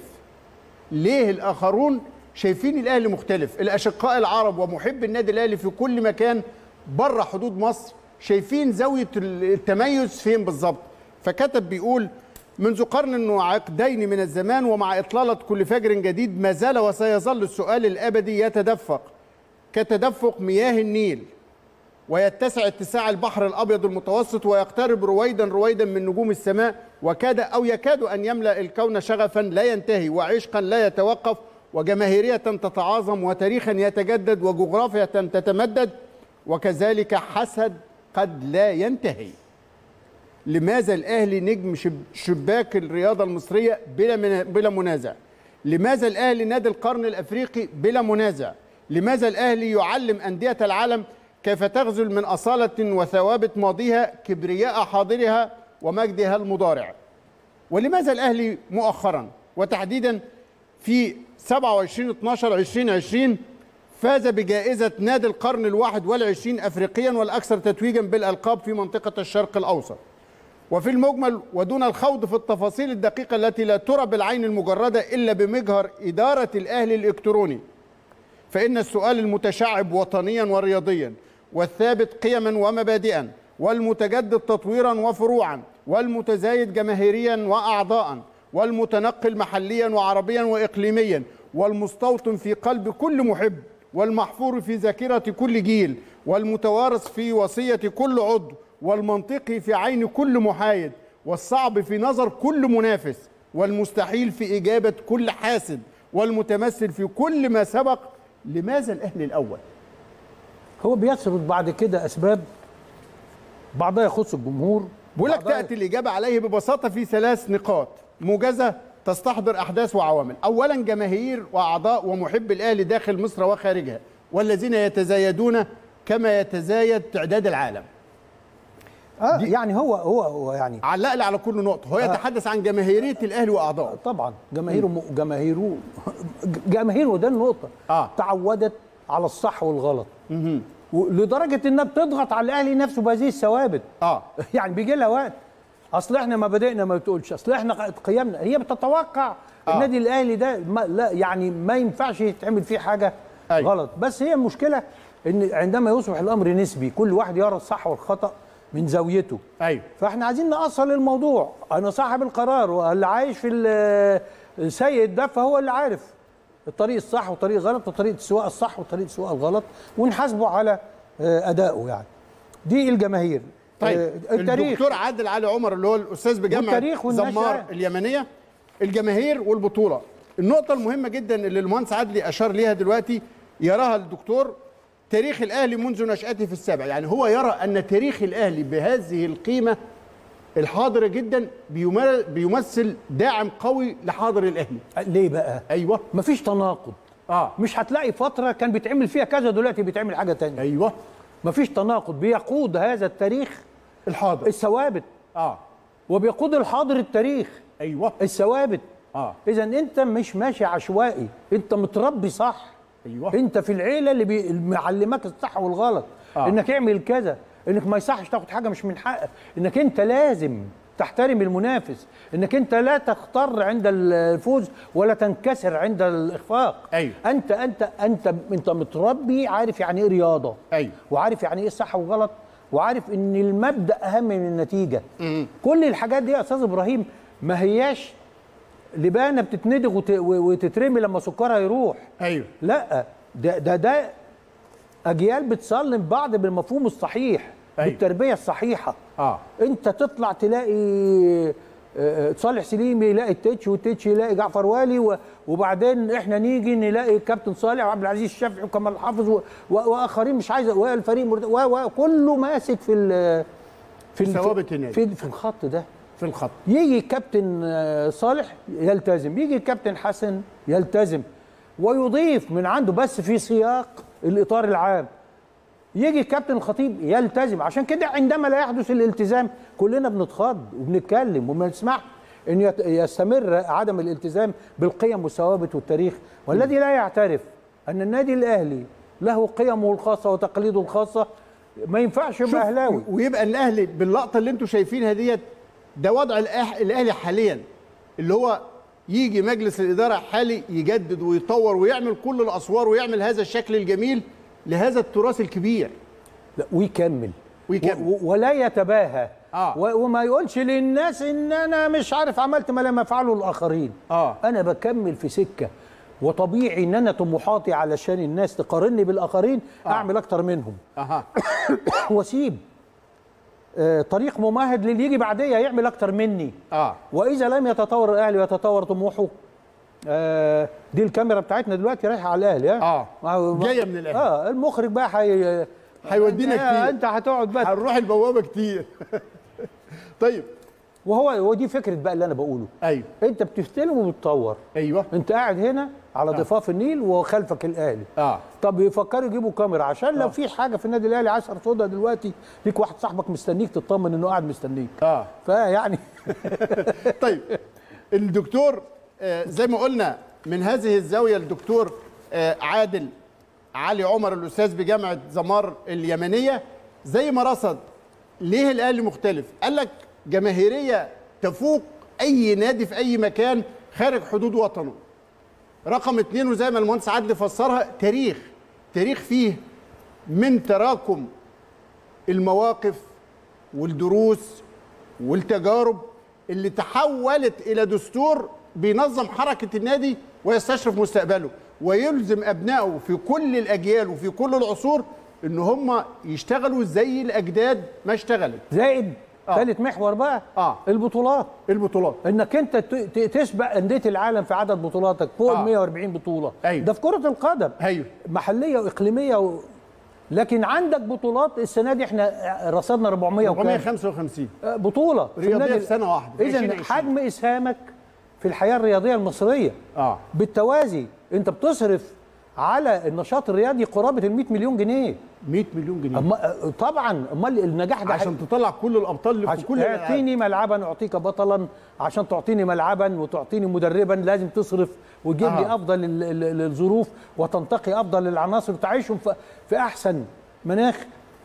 ليه الاخرون شايفين الاهلي مختلف؟ الاشقاء العرب ومحب النادي الاهلي في كل مكان بره حدود مصر شايفين زاويه التميز فين بالظبط؟ فكتب بيقول: منذ قرن وعقدين من الزمان ومع اطلاله كل فجر جديد ما زال وسيظل السؤال الابدي يتدفق كتدفق مياه النيل، ويتسع اتساع البحر الأبيض المتوسط، ويقترب رويدا رويدا من نجوم السماء، وكاد أو يكاد أن يملأ الكون شغفا لا ينتهي، وعشقا لا يتوقف، وجماهيرية تتعاظم، وتاريخا يتجدد، وجغرافيا تتمدد، وكذلك حسد قد لا ينتهي. لماذا الأهلي نجم شب شباك الرياضة المصرية بلا بلا منازع؟ لماذا الأهلي نادي القرن الأفريقي بلا منازع؟ لماذا الأهلي يعلم أندية العالم كيف تغزل من أصالة وثوابت ماضيها كبرياء حاضرها ومجدها المضارع؟ ولماذا الأهلي مؤخرا وتحديدا في سبعة وعشرين اثناشر ألفين وعشرين فاز بجائزة نادي القرن الواحد والعشرين أفريقيا والأكثر تتويجا بالألقاب في منطقة الشرق الأوسط؟ وفي المجمل ودون الخوض في التفاصيل الدقيقة التي لا ترى بالعين المجردة إلا بمجهر إدارة الأهلي الإلكتروني، فإن السؤال المتشعب وطنيا ورياضيا، والثابت قيما ومبادئا، والمتجدد تطويرا وفروعا، والمتزايد جماهيريا وأعضاء، والمتنقل محليا وعربيا وإقليميا، والمستوطن في قلب كل محب، والمحفور في ذاكرة كل جيل، والمتوارث في وصية كل عضو، والمنطقي في عين كل محايد، والصعب في نظر كل منافس، والمستحيل في إجابة كل حاسد، والمتمثل في كل ما سبق. لماذا الأهلي الأول؟ هو بيسرد بعد كده أسباب بعضها يخص الجمهور. بقول لك تأتي الإجابة عليه ببساطة في ثلاث نقاط موجزة تستحضر احداث وعوامل، اولا جماهير واعضاء ومحب الاهلي داخل مصر وخارجها والذين يتزايدون كما يتزايد تعداد العالم. اه يعني هو هو هو يعني علق لي على كل نقطه، هو يتحدث عن جماهيريه الاهلي واعضائه. طبعا جماهيره جماهيره جماهيره ده النقطه. آه. تعودت على الصح والغلط. مم. لدرجه انها بتضغط على الاهلي نفسه بهذه الثوابت. اه يعني بيجي لها وقت، اصل احنا ما بدأنا ما بتقولش، اصل احنا قيمنا، هي بتتوقع آه. النادي الاهلي ده ما لا يعني ما ينفعش يتعمل فيه حاجه أيوة. غلط. بس هي المشكله ان عندما يصبح الامر نسبي، كل واحد يرى الصح والخطأ من زاويته. ايوه فاحنا عايزين نأصل الموضوع، انا صاحب القرار واللي عايش في السيد ده فهو اللي عارف الطريق الصح والطريق الغلط وطريقه السواقه الصح وطريقه السواقه الغلط، ونحاسبه على ادائه. يعني دي الجماهير. طيب التاريخ. الدكتور عادل علي عمر اللي هو الاستاذ بجامعه زمار اليمنيه، الجماهير والبطوله. النقطه المهمه جدا اللي المهندس عدلي اشار ليها دلوقتي يراها الدكتور، تاريخ الاهلي منذ نشأته في السابع. يعني هو يرى ان تاريخ الاهلي بهذه القيمه الحاضره جدا بيمثل داعم قوي لحاضر الاهلي. ليه بقى؟ ايوه مفيش تناقض. اه مش هتلاقي فتره كان بيتعمل فيها كذا دلوقتي بيتعمل حاجه ثانيه. ايوه مفيش تناقض، بيقود هذا التاريخ الحاضر الثوابت. اه وبيقود الحاضر التاريخ. ايوه الثوابت. اه اذا انت مش ماشي عشوائي، انت متربي صح. ايوه انت في العيله اللي بي... معلمك الصح والغلط. آه. انك اعمل كذا، انك ما يصحش تاخد حاجه مش من حقك، انك انت لازم تحترم المنافس، انك انت لا تختار عند الفوز ولا تنكسر عند الاخفاق. أيوة. انت انت انت انت متربي عارف يعني ايه رياضه. أيوة. وعارف يعني ايه الصح والغلط، وعارف ان المبدا اهم من النتيجه. مم. كل الحاجات دي يا استاذ ابراهيم ما هياش لبانه بتتندغ وت... وتترمي لما سكرها يروح. ايوه لا، ده ده ده اجيال بتصلم بعض بالمفهوم الصحيح. أيوة. بالتربيه الصحيحه. اه انت تطلع تلاقي صالح سليم يلاقي التتش، والتتش يلاقي جعفر والي، وبعدين احنا نيجي نلاقي كابتن صالح وعبد العزيز الشافعي وكمال حافظ واخرين مش عايز والفريق وكله ماسك في ال في ثوابت النادي في, في الخط ده. في الخط يجي الكابتن صالح يلتزم، يجي الكابتن حسن يلتزم ويضيف من عنده بس في سياق الاطار العام. يجي الكابتن الخطيب يلتزم. عشان كده عندما لا يحدث الالتزام كلنا بنتخض وبنتكلم وما نسمح ان يستمر عدم الالتزام بالقيم والثوابت والتاريخ. والذي لا يعترف ان النادي الاهلي له قيمه الخاصه وتقاليده الخاصه ما ينفعش يبقى اهلاوي. ويبقى الاهلي باللقطه اللي انتم شايفينها ديت ده وضع الاهلي حاليا، اللي هو يجي مجلس الاداره الحالي يجدد ويطور ويعمل كل الاسوار ويعمل هذا الشكل الجميل لهذا التراث الكبير. لا ويكمل ويكمل ولا يتباهى. آه. وما يقولش للناس ان انا مش عارف عملت ما لم يفعله الاخرين. آه. انا بكمل في سكه، وطبيعي ان انا طموحاتي علشان الناس تقارني بالاخرين آه. اعمل اكتر منهم. اها واسيب آه طريق ممهد للي يجي بعديه يعمل اكتر مني. اه واذا لم يتطور الاهلي ويتطور طموحه، آه دي الكاميرا بتاعتنا دلوقتي رايحه على الاهلي. اه, آه. جايه من الاهلي. اه المخرج بقى حي... هيودينا كتير. انت هتقعد بقى هنروح البوابه كتير. طيب وهو ودي فكره بقى اللي انا بقوله. ايوه انت بتستلم وبتطور. ايوه انت قاعد هنا على آه. ضفاف النيل وخلفك الاهلي. اه طب يفكروا يجيبوا كاميرا عشان لو آه. في حاجه في النادي الاهلي عايز ارصدها دلوقتي، ليك واحد صاحبك مستنيك تطمن انه قاعد مستنيك. اه فيعني طيب الدكتور آه زي ما قلنا من هذه الزاويه الدكتور آه عادل علي عمر الاستاذ بجامعه زمار اليمنيه زي ما رصد ليه الاهلي مختلف. قال لك جماهيريه تفوق اي نادي في اي مكان خارج حدود وطنه. رقم اتنين وزي ما المهندس عادل فسرها تاريخ، تاريخ فيه من تراكم المواقف والدروس والتجارب اللي تحولت الى دستور بينظم حركه النادي ويستشرف مستقبله ويلزم ابنائه في كل الاجيال وفي كل العصور ان هم يشتغلوا زي الاجداد ما اشتغلت. زائد ثالث آه. محور بقى آه. البطولات. البطولات انك انت تسبق انديه العالم في عدد بطولاتك فوق ال آه. مية وأربعين بطوله. أيوه. ده في كره القدم. أيوه. محليه واقليميه و... لكن عندك بطولات السنه دي احنا رصدنا أربعمية أربعمية وخمسة وخمسين بطوله رياضيه في سنه واحده. اذا حجم اسهامك في الحياه الرياضيه المصريه. اه بالتوازي انت بتصرف على النشاط الرياضي قرابه ال مئة مليون جنيه. مئة مليون جنيه أما طبعا امال النجاح ده عشان تطلع كل الابطال اللي في كل الالعاب. اعطيني ملعبا اعطيك بطلا، عشان تعطيني ملعبا وتعطيني مدربا لازم تصرف وتجيب آه. لي افضل ال- ال- الظروف وتنتقي افضل العناصر وتعيشهم في- في احسن مناخ.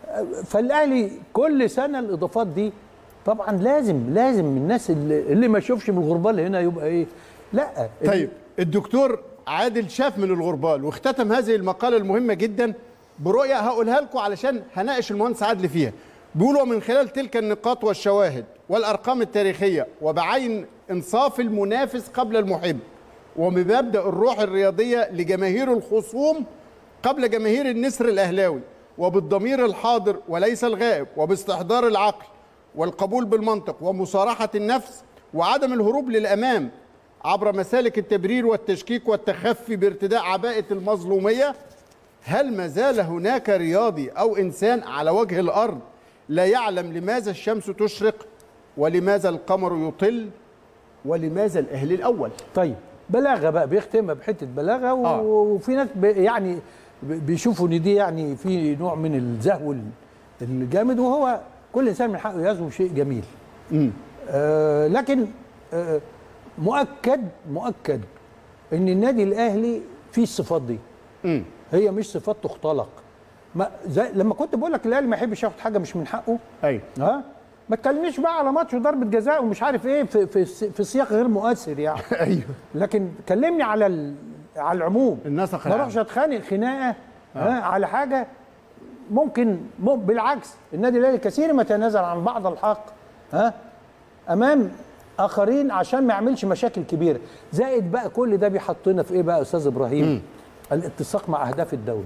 فالاهلي كل سنه الاضافات دي طبعا لازم لازم الناس اللي, اللي ما يشوفش من الغربال هنا يبقى ايه. لا طيب الدكتور عادل شاف من الغربال واختتم هذه المقاله المهمه جدا برؤيه هقولها لكم علشان هناقش المهندس عادل فيها. بيقولوا من خلال تلك النقاط والشواهد والارقام التاريخيه وبعين انصاف المنافس قبل المحب وبمبدا الروح الرياضيه لجماهير الخصوم قبل جماهير النسر الاهلاوي وبالضمير الحاضر وليس الغائب وباستحضار العقل والقبول بالمنطق ومصارحه النفس وعدم الهروب للامام عبر مسالك التبرير والتشكيك والتخفي بارتداء عباءة المظلومية. هل ما زال هناك رياضي أو إنسان على وجه الأرض لا يعلم لماذا الشمس تشرق ولماذا القمر يطل ولماذا الأهلي الأول؟ طيب بلاغه بقى بيختمها بحته بلاغه و... آه. وفي ناس ب... يعني ب- بيشوفوا ان دي يعني في نوع من الزهو الجامد، وهو كل انسان من حقه يزهو شيء جميل. امم آه لكن آه مؤكد مؤكد ان النادي الاهلي فيه الصفات دي. امم هي مش صفات تختلق. ما زي لما كنت بقول لك الاهلي ما يحبش ياخد حاجه مش من حقه. أيوه ها ما تكلمنيش بقى على ماتش وضربه جزاء ومش عارف ايه في في في سياق غير مؤثر يعني. أيوه لكن كلمني على ال... على العموم. النسق ما العام. اروحش اتخانق خناقه آه. ها على حاجه ممكن, ممكن بالعكس النادي الاهلي كثير ما يتنازل عن بعض الحق ها امام اخرين عشان ما يعملش مشاكل كبيره. زائد بقى كل ده بيحطنا في ايه بقى يا استاذ ابراهيم؟ مم. الاتساق مع اهداف الدوله.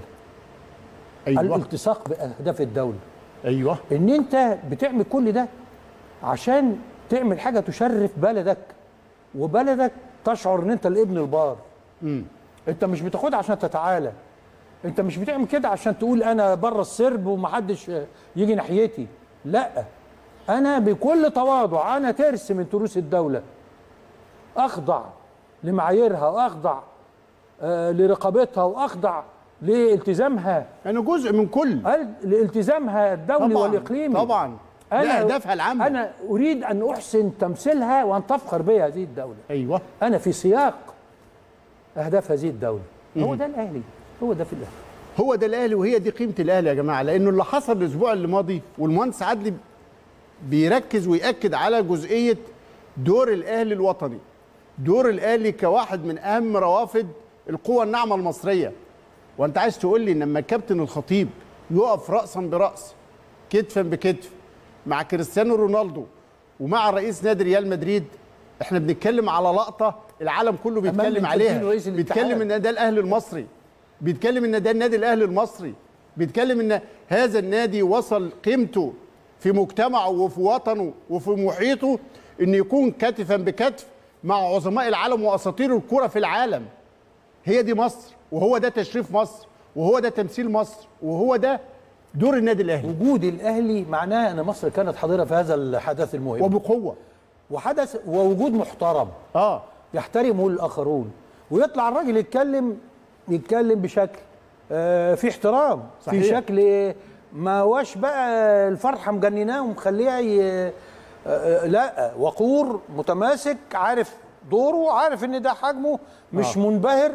أيوه الالتصاق باهداف الدوله. أيوه ان انت بتعمل كل ده عشان تعمل حاجه تشرف بلدك وبلدك تشعر ان انت الابن البار. امم انت مش بتاخدها عشان تتعالى، انت مش بتعمل كده عشان تقول انا بره السرب ومحدش يجي ناحيتي. لا، انا بكل تواضع انا ترس من تروس الدوله اخضع لمعاييرها واخضع آه لرقابتها واخضع لالتزامها. أنا جزء من كل لالتزامها الدولي طبعا والاقليمي. طبعا أنا لأهدافها العامة. انا اريد ان احسن تمثيلها وان تفخر بها هذه الدوله. أيوه انا في سياق اهداف هذه الدوله. هو ده الاهلي، هو ده في الاهلي. هو ده الاهلي وهي دي قيمه الاهلي يا جماعه. لانه اللي حصل الاسبوع اللي ماضي والمهندس عدلي بيركز ويأكد على جزئيه دور الاهلي الوطني، دور الاهلي كواحد من اهم روافد القوى الناعمه المصريه. وانت عايز تقول لي ان لما الكابتن الخطيب يقف راسا براس كتفا بكتف مع كريستيانو رونالدو ومع رئيس نادي ريال مدريد، احنا بنتكلم على لقطه العالم كله بيتكلم عليها. بيتكلم ان ده الاهلي المصري، بيتكلم ان ده النادي الاهلي المصري، بيتكلم ان هذا النادي وصل قيمته في مجتمعه وفي وطنه وفي محيطه ان يكون كتفا بكتف مع عظماء العالم واساطير الكره في العالم. هي دي مصر، وهو ده تشريف مصر، وهو ده تمثيل مصر، وهو ده دور النادي الاهلي. وجود الاهلي معناه ان مصر كانت حاضره في هذا الحدث المهم وبقوه، وحدث ووجود محترم اه يحترمه الاخرون، ويطلع الراجل يتكلم يتكلم بشكل آه في احترام. صحيح. في شكل ما هوش بقى الفرحه مجنناه ومخليها ي... آه لا، وقور متماسك، عارف دوره، عارف ان ده حجمه، مش آه. منبهر،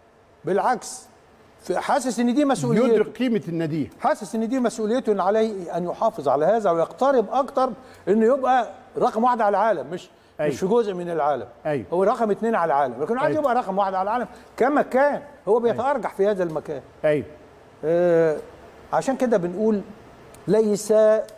بالعكس حاسس ان دي مسؤوليته، يدرك قيمه النادي، حاسس ان دي مسؤوليته ان عليه ان يحافظ على هذا ويقترب اكتر انه يبقى رقم واحد على العالم، مش أيوه. مش في جزء من العالم. أيوه. هو رقم اثنين على العالم، لكن عايز أيوه. يبقى رقم واحد على العالم كما كان هو بيتأرجح أيوه. في هذا المكان. ايوه آه عشان كده بنقول ليس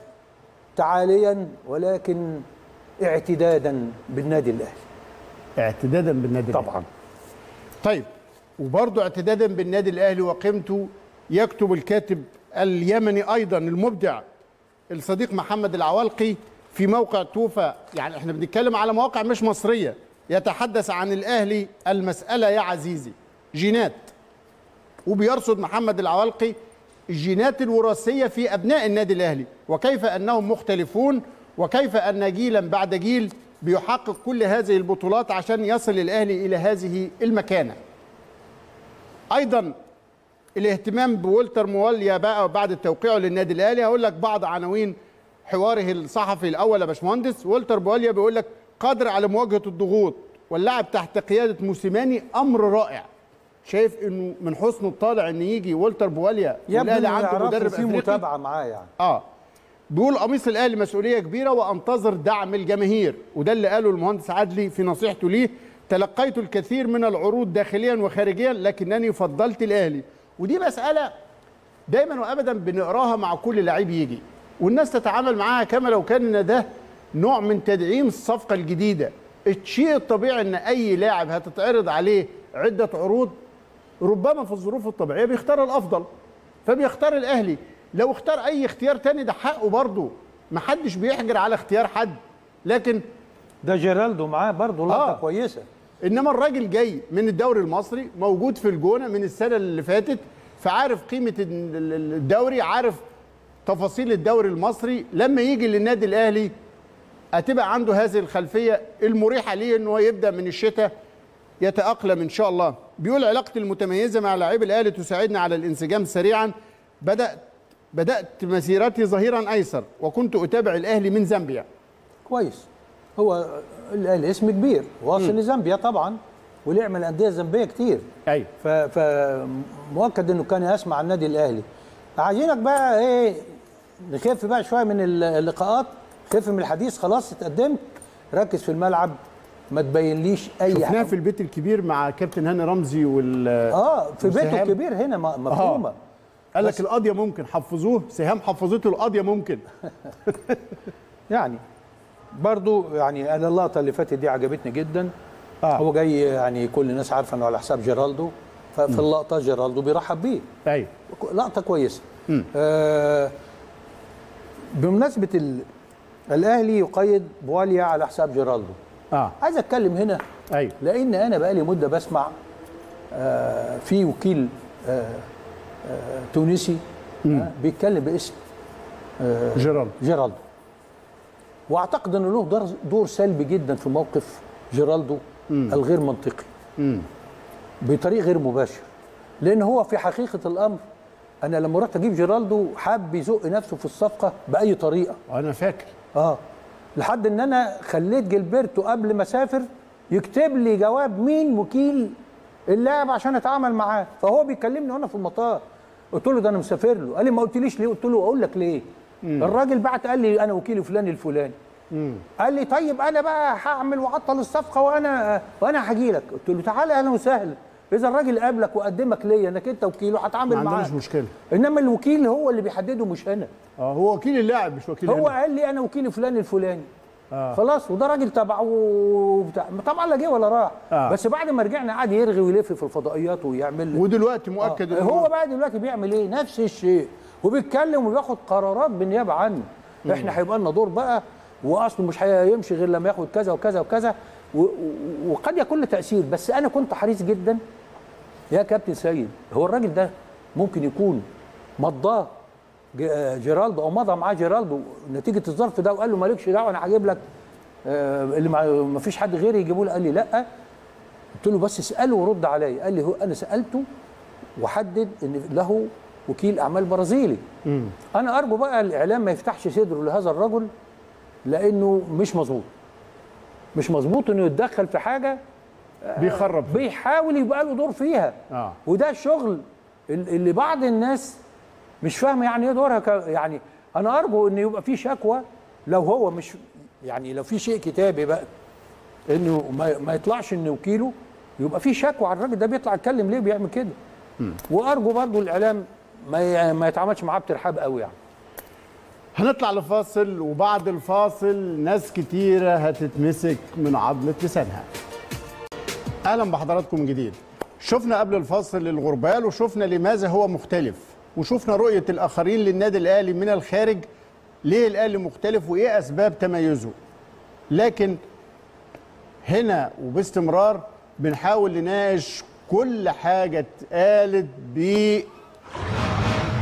تعاليا ولكن اعتدادا بالنادي الاهلي. اعتدادا بالنادي طبعا الأهلي. طيب، وبرضه اعتدادا بالنادي الاهلي وقيمته يكتب الكاتب اليمني ايضا المبدع الصديق محمد العوالقي في موقع توفى. يعني احنا بنتكلم على مواقع مش مصريه. يتحدث عن الاهلي المساله يا عزيزي جينات، وبيرصد محمد العوالقي الجينات الوراثيه في ابناء النادي الاهلي وكيف انهم مختلفون وكيف ان جيلا بعد جيل بيحقق كل هذه البطولات عشان يصل الأهلي إلى هذه المكانة. أيضا الاهتمام بولتر مواليا بقى بعد توقيعه للنادي الأهلي. هقول لك بعض عناوين حواره الصحفي الأول يا باشمهندس. ولتر مواليا بيقول لك قادر على مواجهة الضغوط واللعب تحت قيادة موسيماني أمر رائع. شايف انه من حسنه الطالع ان يجي ولتر بواليا والاهلي عنده مدرب في متابعه معاه يعني. اه بيقول قميص الاهلي مسؤوليه كبيره وانتظر دعم الجماهير، وده اللي قاله المهندس عدلي في نصيحته ليه. تلقيت الكثير من العروض داخليا وخارجيا لكنني فضلت الاهلي. ودي مساله دايما وابدا بنقراها مع كل لعيب يجي والناس تتعامل معاها كما لو كان ده نوع من تدعيم الصفقه الجديده. الشيء الطبيعي ان اي لاعب هتتعرض عليه عده عروض ربما في الظروف الطبيعيه بيختار الافضل، فبيختار الاهلي. لو اختار اي اختيار تاني ده حقه برضه، محدش بيحجر على اختيار حد. لكن ده جيرالدو معاه برضه لقطه آه. كويسه. انما الراجل جاي من الدوري المصري، موجود في الجونه من السنه اللي فاتت، فعارف قيمه الدوري، عارف تفاصيل الدوري المصري. لما يجي للنادي الاهلي هتبقى عنده هذه الخلفيه المريحه ليه انه يبدا من الشتاء يتأقلم إن شاء الله. بيقول علاقتي المتميزة مع لاعبي الأهلي تساعدني على الانسجام سريعا. بدأت بدأت مسيرتي ظهيرا أيسر وكنت أتابع الأهلي من زامبيا. كويس. هو الأهلي اسم كبير واصل لزامبيا طبعا ولعب أندية زامبية كتير. أيوه. فمؤكد إنه كان يسمع النادي الأهلي. عايزينك بقى إيه نخف بقى شوية من اللقاءات، خف من الحديث، خلاص اتقدمت، ركز في الملعب، ما تبينليش اي حاجه. شفناه في البيت الكبير مع كابتن هاني رمزي وال اه في بيته الكبير هنا مفهومه. آه. قال لك القضيه ممكن حفظوه، سهام حفظته القضيه ممكن. يعني برضو يعني انا اللقطه اللي فاتت دي عجبتني جدا. آه. هو جاي يعني كل الناس عارفه انه على حساب جيرالدو، ففي م. اللقطه جيرالدو بيرحب بيه. ايوه لقطه كويسه. آه بمناسبه ال... الاهلي يقيد بواليا على حساب جيرالدو. اه عايز اتكلم هنا. ايوه. لان انا بقالي مده بسمع آه في وكيل آه آه تونسي آه بيتكلم باسم آه جيرالدو جيرالدو واعتقد انه له دور, دور سلبي جدا في موقف جيرالدو مم. الغير منطقي مم. بطريق غير مباشر. لان هو في حقيقه الامر انا لما رحت اجيب جيرالدو حب يزق نفسه في الصفقه باي طريقه. انا فاكر اه لحد ان انا خليت جilberto قبل ما اسافر يكتب لي جواب مين وكيل اللاعب عشان اتعامل معاه. فهو بيكلمني وانا في المطار، قلت له ده انا مسافر له. قال لي ما قلتليش ليه؟ قلت له اقول لك ليه. مم. الراجل بعت قال لي انا وكيل فلان الفلاني. مم. قال لي طيب انا بقى هعمل واعطل الصفقه وانا وانا هاجي لك. قلت له تعالى اهلا وسهلا، اذا الراجل قابلك وقدمك ليا انك انت وكيله هتعامل معاه، ما عندناش مشكله. انما الوكيل هو اللي بيحدده مش انا. اه هو وكيل اللاعب مش وكيل هو هنا. قال لي انا وكيل فلان الفلاني. آه. خلاص وده راجل تبعه وبتاع، طبعا لا جه ولا راح. آه. بس بعد ما رجعنا قعد يرغي ويلف في الفضائيات ويعمل. ودلوقتي مؤكد آه. هو بقى دلوقتي بيعمل ايه؟ نفس الشيء، وبيتكلم وبياخد قرارات بالنيابه عنه. مم. احنا هيبقى لنا دور بقى، واصله مش هيمشي غير لما ياخد كذا وكذا وكذا، وقد يكون له تاثير. بس انا كنت حريص جدا يا كابتن سيد، هو الراجل ده ممكن يكون مضاه جيرالدو او مضى معاه جيرالدو نتيجه الظرف ده وقال له مالكش دعوه انا هجيب لك آه اللي ما فيش حد غيري يجيبه له. قال لي لا. قلت له بس اساله ورد عليا. قال لي هو انا سالته وحدد ان له وكيل اعمال برازيلي. مم. انا ارجو بقى الاعلام ما يفتحش صدره لهذا الرجل، لانه مش مظبوط مش مظبوط انه يتدخل في حاجه بيخرب فيه. بيحاول يبقى له دور فيها. آه. وده الشغل اللي بعض الناس مش فاهمه يعني ايه دورها. يعني انا ارجو ان يبقى في شكوى، لو هو مش يعني لو في شيء كتابي بقى انه ما, ما يطلعش ان وكيله، يبقى في شكوى على الراجل ده بيطلع يتكلم ليه بيعمل كده. م. وارجو برضه الاعلام ما ما يتعاملش معاه بترحاب قوي يعني. هنطلع لفاصل، وبعد الفاصل ناس كتيره هتتمسك من عضله لسانها. اهلا بحضراتكم من جديد. شفنا قبل الفاصل الغربال، وشفنا لماذا هو مختلف، وشفنا رؤيه الاخرين للنادي الاهلي من الخارج، ليه الاهلي مختلف وايه اسباب تميزه. لكن هنا وباستمرار بنحاول نناقش كل حاجه اتقالت ب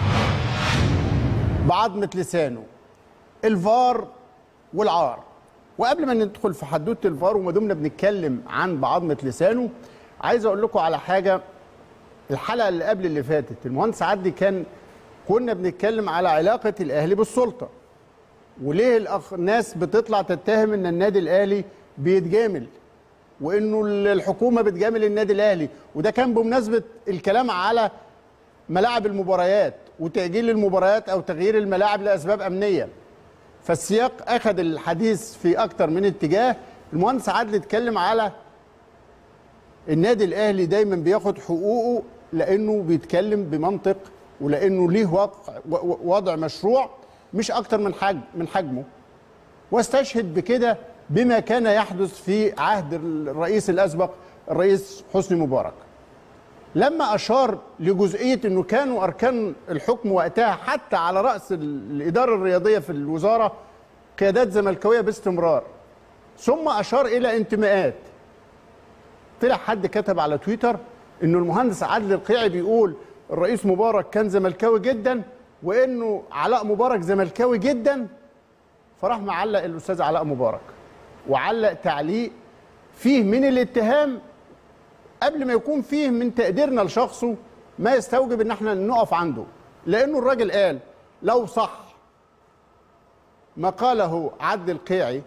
بعضمه لسانه. الفار والعار، وقبل ما ندخل في حدوته الفار وما دمنا بنتكلم عن بعضمه لسانه، عايز اقول لكم على حاجه. الحلقه اللي قبل اللي فاتت المهندس عدلي كان كنا بنتكلم على علاقه الاهلي بالسلطه، وليه الأخ... الناس بتطلع تتهم ان النادي الاهلي بيتجامل وانه الحكومه بتجامل النادي الاهلي، وده كان بمناسبه الكلام على ملاعب المباريات وتاجيل المباريات او تغيير الملاعب لاسباب امنيه. فالسياق اخذ الحديث في اكتر من اتجاه. المهندس عادل اتكلم على النادي الاهلي دايما بياخد حقوقه لانه بيتكلم بمنطق ولانه ليه واقع وضع مشروع مش اكتر من حجم من حجمه، واستشهد بكده بما كان يحدث في عهد الرئيس الاسبق الرئيس حسني مبارك، لما اشار لجزئيه انه كانوا اركان الحكم وقتها حتى على راس الاداره الرياضيه في الوزاره قيادات زملكاويه باستمرار، ثم اشار الى انتماءات. طلع حد كتب على تويتر انه المهندس عادل القيعي بيقول الرئيس مبارك كان زملكاوي جدا وانه علاء مبارك زملكاوي جدا، فراح معلق الاستاذ علاء مبارك وعلق تعليق فيه من الاتهام قبل ما يكون فيه من تقديرنا لشخصه ما يستوجب ان احنا نقف عنده، لانه الراجل قال لو صح ما قاله عدلي القيعي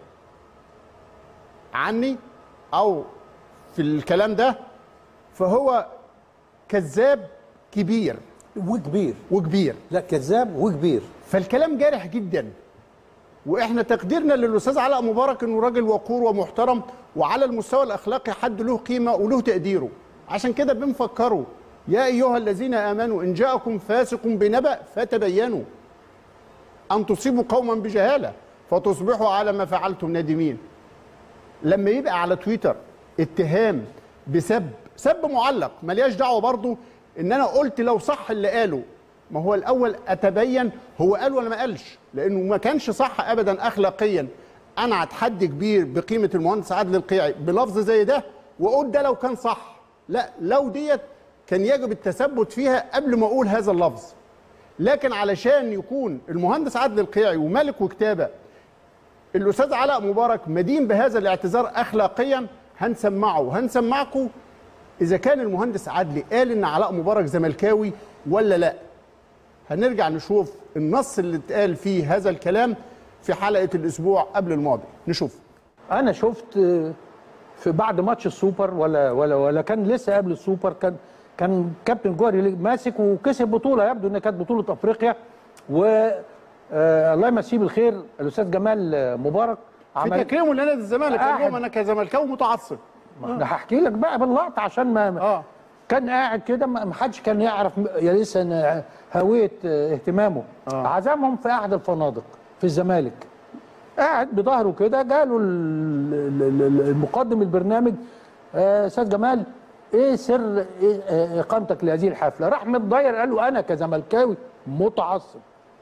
عني او في الكلام ده فهو كذاب كبير وكبير وكبير لا كذاب وكبير. فالكلام جارح جدا، واحنا تقديرنا للاستاذ علاء مبارك انه راجل وقور ومحترم وعلى المستوى الاخلاقي حد له قيمه وله تقديره. عشان كده بنفكره يا ايها الذين امنوا ان جاءكم فاسق بنبأ فتبينوا ان تصيبوا قوما بجهاله فتصبحوا على ما فعلتم نادمين. لما يبقى على تويتر اتهام بسب سب معلق ملياش دعوه برضو ان انا قلت لو صح اللي قاله، ما هو الاول اتبين هو قال ولا ما قالش، لانه ما كانش صح ابدا اخلاقيا. انا اتحدي كبير بقيمه المهندس عادل القيعي بلفظ زي ده واقول ده لو كان صح، لا لو ديت كان يجب التثبت فيها قبل ما اقول هذا اللفظ. لكن علشان يكون المهندس عادل القيعي وملك وكتابه الاستاذ علاء مبارك مدين بهذا الاعتذار اخلاقيا، هنسمعه وهنسمعكم اذا كان المهندس عادلي قال ان علاء مبارك زملكاوي ولا لا. هنرجع نشوف النص اللي اتقال فيه هذا الكلام في حلقه الاسبوع قبل الماضي، نشوف. انا شفت في بعد ماتش السوبر ولا ولا ولا كان لسه قبل السوبر، كان كان كابتن جوهري ماسك وكسب بطوله، يبدو ان كانت بطوله افريقيا، و آه الله يمسيه بالخير الاستاذ جمال مبارك في تكريمه لنادي الزمالك قال لهم انا كزملكاوي متعصب. انا هحكي لك بقى باللقطه عشان ما اه كان قاعد كده ما حدش كان يعرف يا لسه هويه اهتمامه. آه. عزمهم في احد الفنادق في الزمالك، قاعد بظهره كده، جاله المقدم البرنامج استاذ جمال ايه سر إيه اقامتك لهذه الحفله؟ راح متضاير قال له انا كزملكاوي متعصب.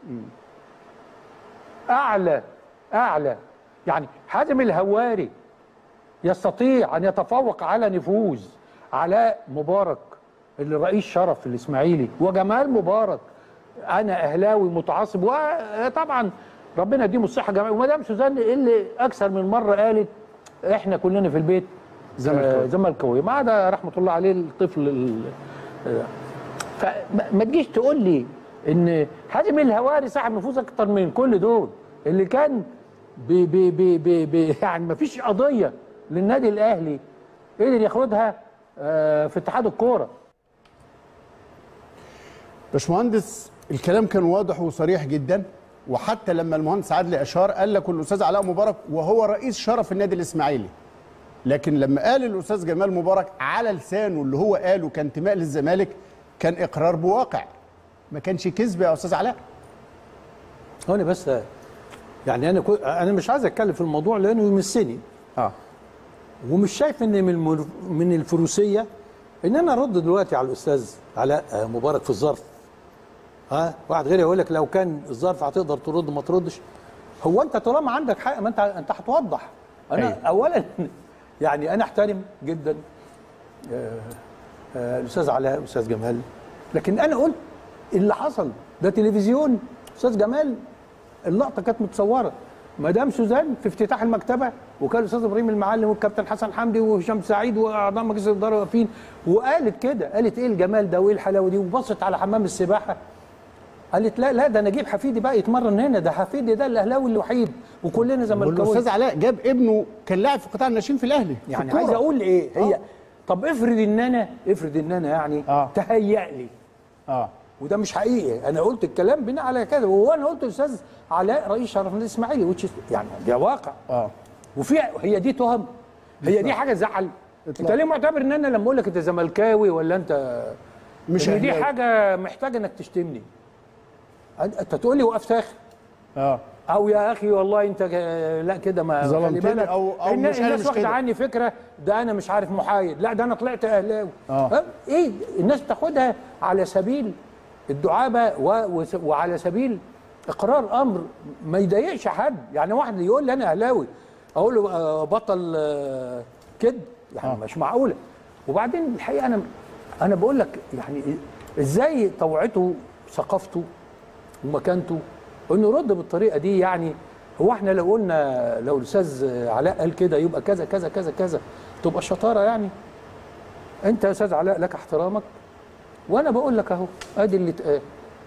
اعلى اعلى يعني حازم الهواري يستطيع ان يتفوق على نفوذ علاء مبارك اللي رئيس شرف في الاسماعيلي، وجمال مبارك انا اهلاوي متعصب. وطبعا ربنا يديهم الصحه جمال ومدام سوزان اللي اكثر من مره قالت احنا كلنا في البيت زملكاوي زملكاوي ما عدا رحمه الله عليه الطفل. فما تجيش تقول لي ان حازم الهواري صاحب نفوذ اكتر من كل دول، اللي كان بي بي بي بي بي يعني ما فيش قضيه للنادي الاهلي قدر ياخدها في اتحاد الكوره. باشمهندس الكلام كان واضح وصريح جدا، وحتى لما المهندس عادلي اشار قال لك الاستاذ علاء مبارك وهو رئيس شرف النادي الاسماعيلي، لكن لما قال الاستاذ جمال مبارك على لسانه اللي هو قاله كان انتماء للزمالك، كان اقرار بواقع، ما كانش كذب يا استاذ علاء. هوني بس يعني انا كو... انا مش عايز اتكلم في الموضوع لانه يمسني اه ومش شايف ان من المر... من الفروسيه ان انا ارد دلوقتي على الاستاذ علاء مبارك في الظرف. ها واحد غيري يقول لك لو كان الظرف هتقدر ترد ما تردش. هو انت طالما عندك حق ما انت انت هتوضح. انا أيه. اولا يعني انا احترم جدا الاستاذ علاء والاستاذ جمال، لكن انا قلت اللي حصل ده تلفزيون. استاذ جمال اللقطه كانت متصوره مدام سوزان في افتتاح المكتبه، وكان الاستاذ ابراهيم المعلم والكابتن حسن حمدي وهشام سعيد واعضاء مجلس الاداره واقفين، وقالت كده، قالت ايه الجمال ده وايه الحلاوه دي، وبصت على حمام السباحه قالت لا لا ده انا اجيب حفيدي بقى يتمرن هنا، ده حفيدي ده الاهلاوي الوحيد وكلنا زملكاويه. والاستاذ علاء جاب ابنه كان لاعب في قطاع الناشئين في الاهلي. يعني عايز اقول ايه هي آه. طب افرض ان انا افرض ان انا يعني آه. تهيأ لي اه وده مش حقيقي، انا قلت الكلام بناء على كده، وهو انا قلت الاستاذ علاء رئيس شرف النادي الاسماعيلي يعني ده واقع اه وفي هي دي تهم، هي دي حاجه تزعل. انت ليه معتبر ان انا لما اقول لك انت زملكاوي ولا انت مش دي حاجه محتاجه انك تشتمني؟ انت تقول لي وقف ساخن اه او يا اخي والله انت لا كده ما خلي بالك او او مش الناس واخده عني فكره ده انا مش عارف محايد، لا ده انا طلعت اهلاوي اه ايه الناس بتاخدها على سبيل الدعابه و... وعلى سبيل اقرار امر ما يضايقش حد. يعني واحد يقول لي انا اهلاوي اقول له بطل كده يعني آه. مش معقوله. وبعدين الحقيقه انا انا بقول لك يعني ازاي طوعته ثقافته ومكانته انه يرد بالطريقه دي. يعني هو احنا لو قلنا لو الاستاذ علاء قال كده يبقى كذا كذا كذا كذا تبقى شطاره يعني؟ انت يا استاذ علاء لك احترامك وانا بقول لك اهو ادي اللي اتقال،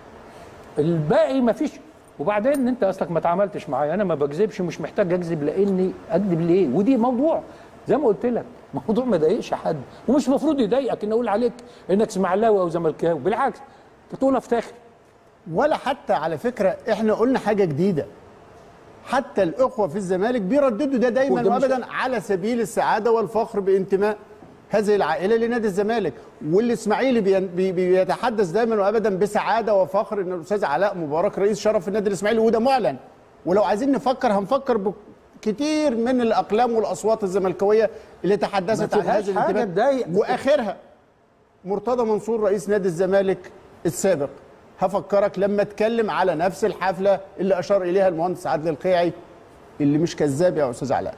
الباقي ما فيش. وبعدين انت اصلك ما اتعاملتش معايا، انا ما بكذبش ومش محتاج اكذب، لاني اكذب ليه؟ ودي موضوع زي ما قلت لك موضوع ما يضايقش حد، ومش المفروض يضايقك ان اقول عليك انك اسماعيلاوي او زملكاوي، بالعكس تقول افتخر. ولا حتى على فكره احنا قلنا حاجه جديده، حتى الاخوه في الزمالك بيرددوا ده دايما وابدا على سبيل السعاده والفخر بانتماء هذه العائله لنادي الزمالك، والاسماعيلي بي بيتحدث دايما وابدا بسعاده وفخر ان الاستاذ علاء مبارك رئيس شرف النادي الاسماعيلي، وده معلن. ولو عايزين نفكر هنفكر بكتير من الاقلام والاصوات الزملكاويه اللي تحدثت عن هذا الانتماء، واخرها مرتضى منصور رئيس نادي الزمالك السابق. هفكرك لما اتكلم على نفس الحفله اللي اشار اليها المهندس عادل القيعي اللي مش كذاب يا استاذ علاء.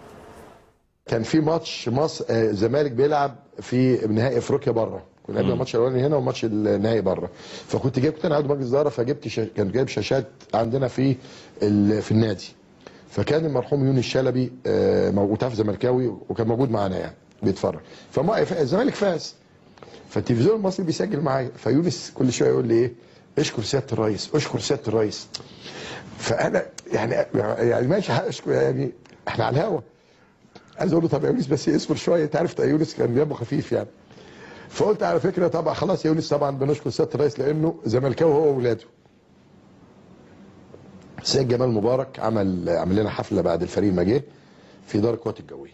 كان في ماتش مصر الزمالك بيلعب في نهائي افريقيا بره، كنا قبل الماتش الاولاني هنا وماتش النهائي بره، فكنت جايب كنت انا عضو مجلس اداره فجبت شا... كان جايب شاشات عندنا في ال... في النادي، فكان المرحوم يونس شلبي موجود في زملكاوي وكان موجود معانا يعني بيتفرج، فالزمالك فاز، فالتلفزيون المصري بيسجل معايا، فيونس كل شويه يقول لي ايه اشكر سياده الرئيس اشكر سياده الرئيس، فانا يعني يعني ماشي اشكر يعني احنا على الهوا، عايز اقول له طب يا يونس بس اصبر شويه، انت عارف يونس كان دمه خفيف يعني، فقلت على فكره طبعا خلاص يا يونس طبعا بنشكر سياده الرئيس لانه زملكاوي هو واولاده. السيد جمال مبارك عمل عمل لنا حفله بعد الفريق ما جه في دار القوات الجويه.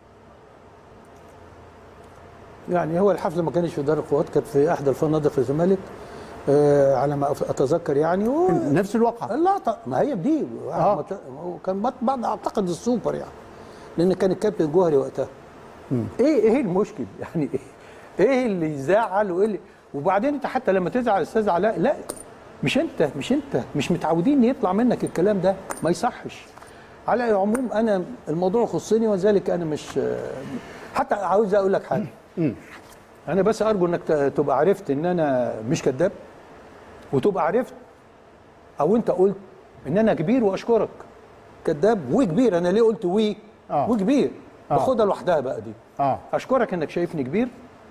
يعني هو الحفله ما كانش في دار القوات، كانت في احدى الفنادق في الزمالك آه على ما اتذكر يعني و... نفس الواقعه. لا ما هي بدي آه. كان بعد اعتقد السوبر يعني، لان كان الكابتن جوهري وقتها. م. ايه ايه المشكل يعني؟ ايه ايه اللي يزعل وايه اللي... وبعدين انت حتى لما تزعل الاستاذ علاء لا مش انت مش انت مش متعودين يطلع منك الكلام ده، ما يصحش. على العموم انا الموضوع يخصني وذلك انا مش حتى عاوز اقول لك حاجه. م. انا بس ارجو انك تبقى عرفت ان انا مش كذاب، وتبقى عرفت او انت قلت ان انا كبير واشكرك. كذاب وكبير، انا ليه قلت وي آه. وكبير آه. باخدها لوحدها بقى دي آه. اشكرك انك شايفني كبير،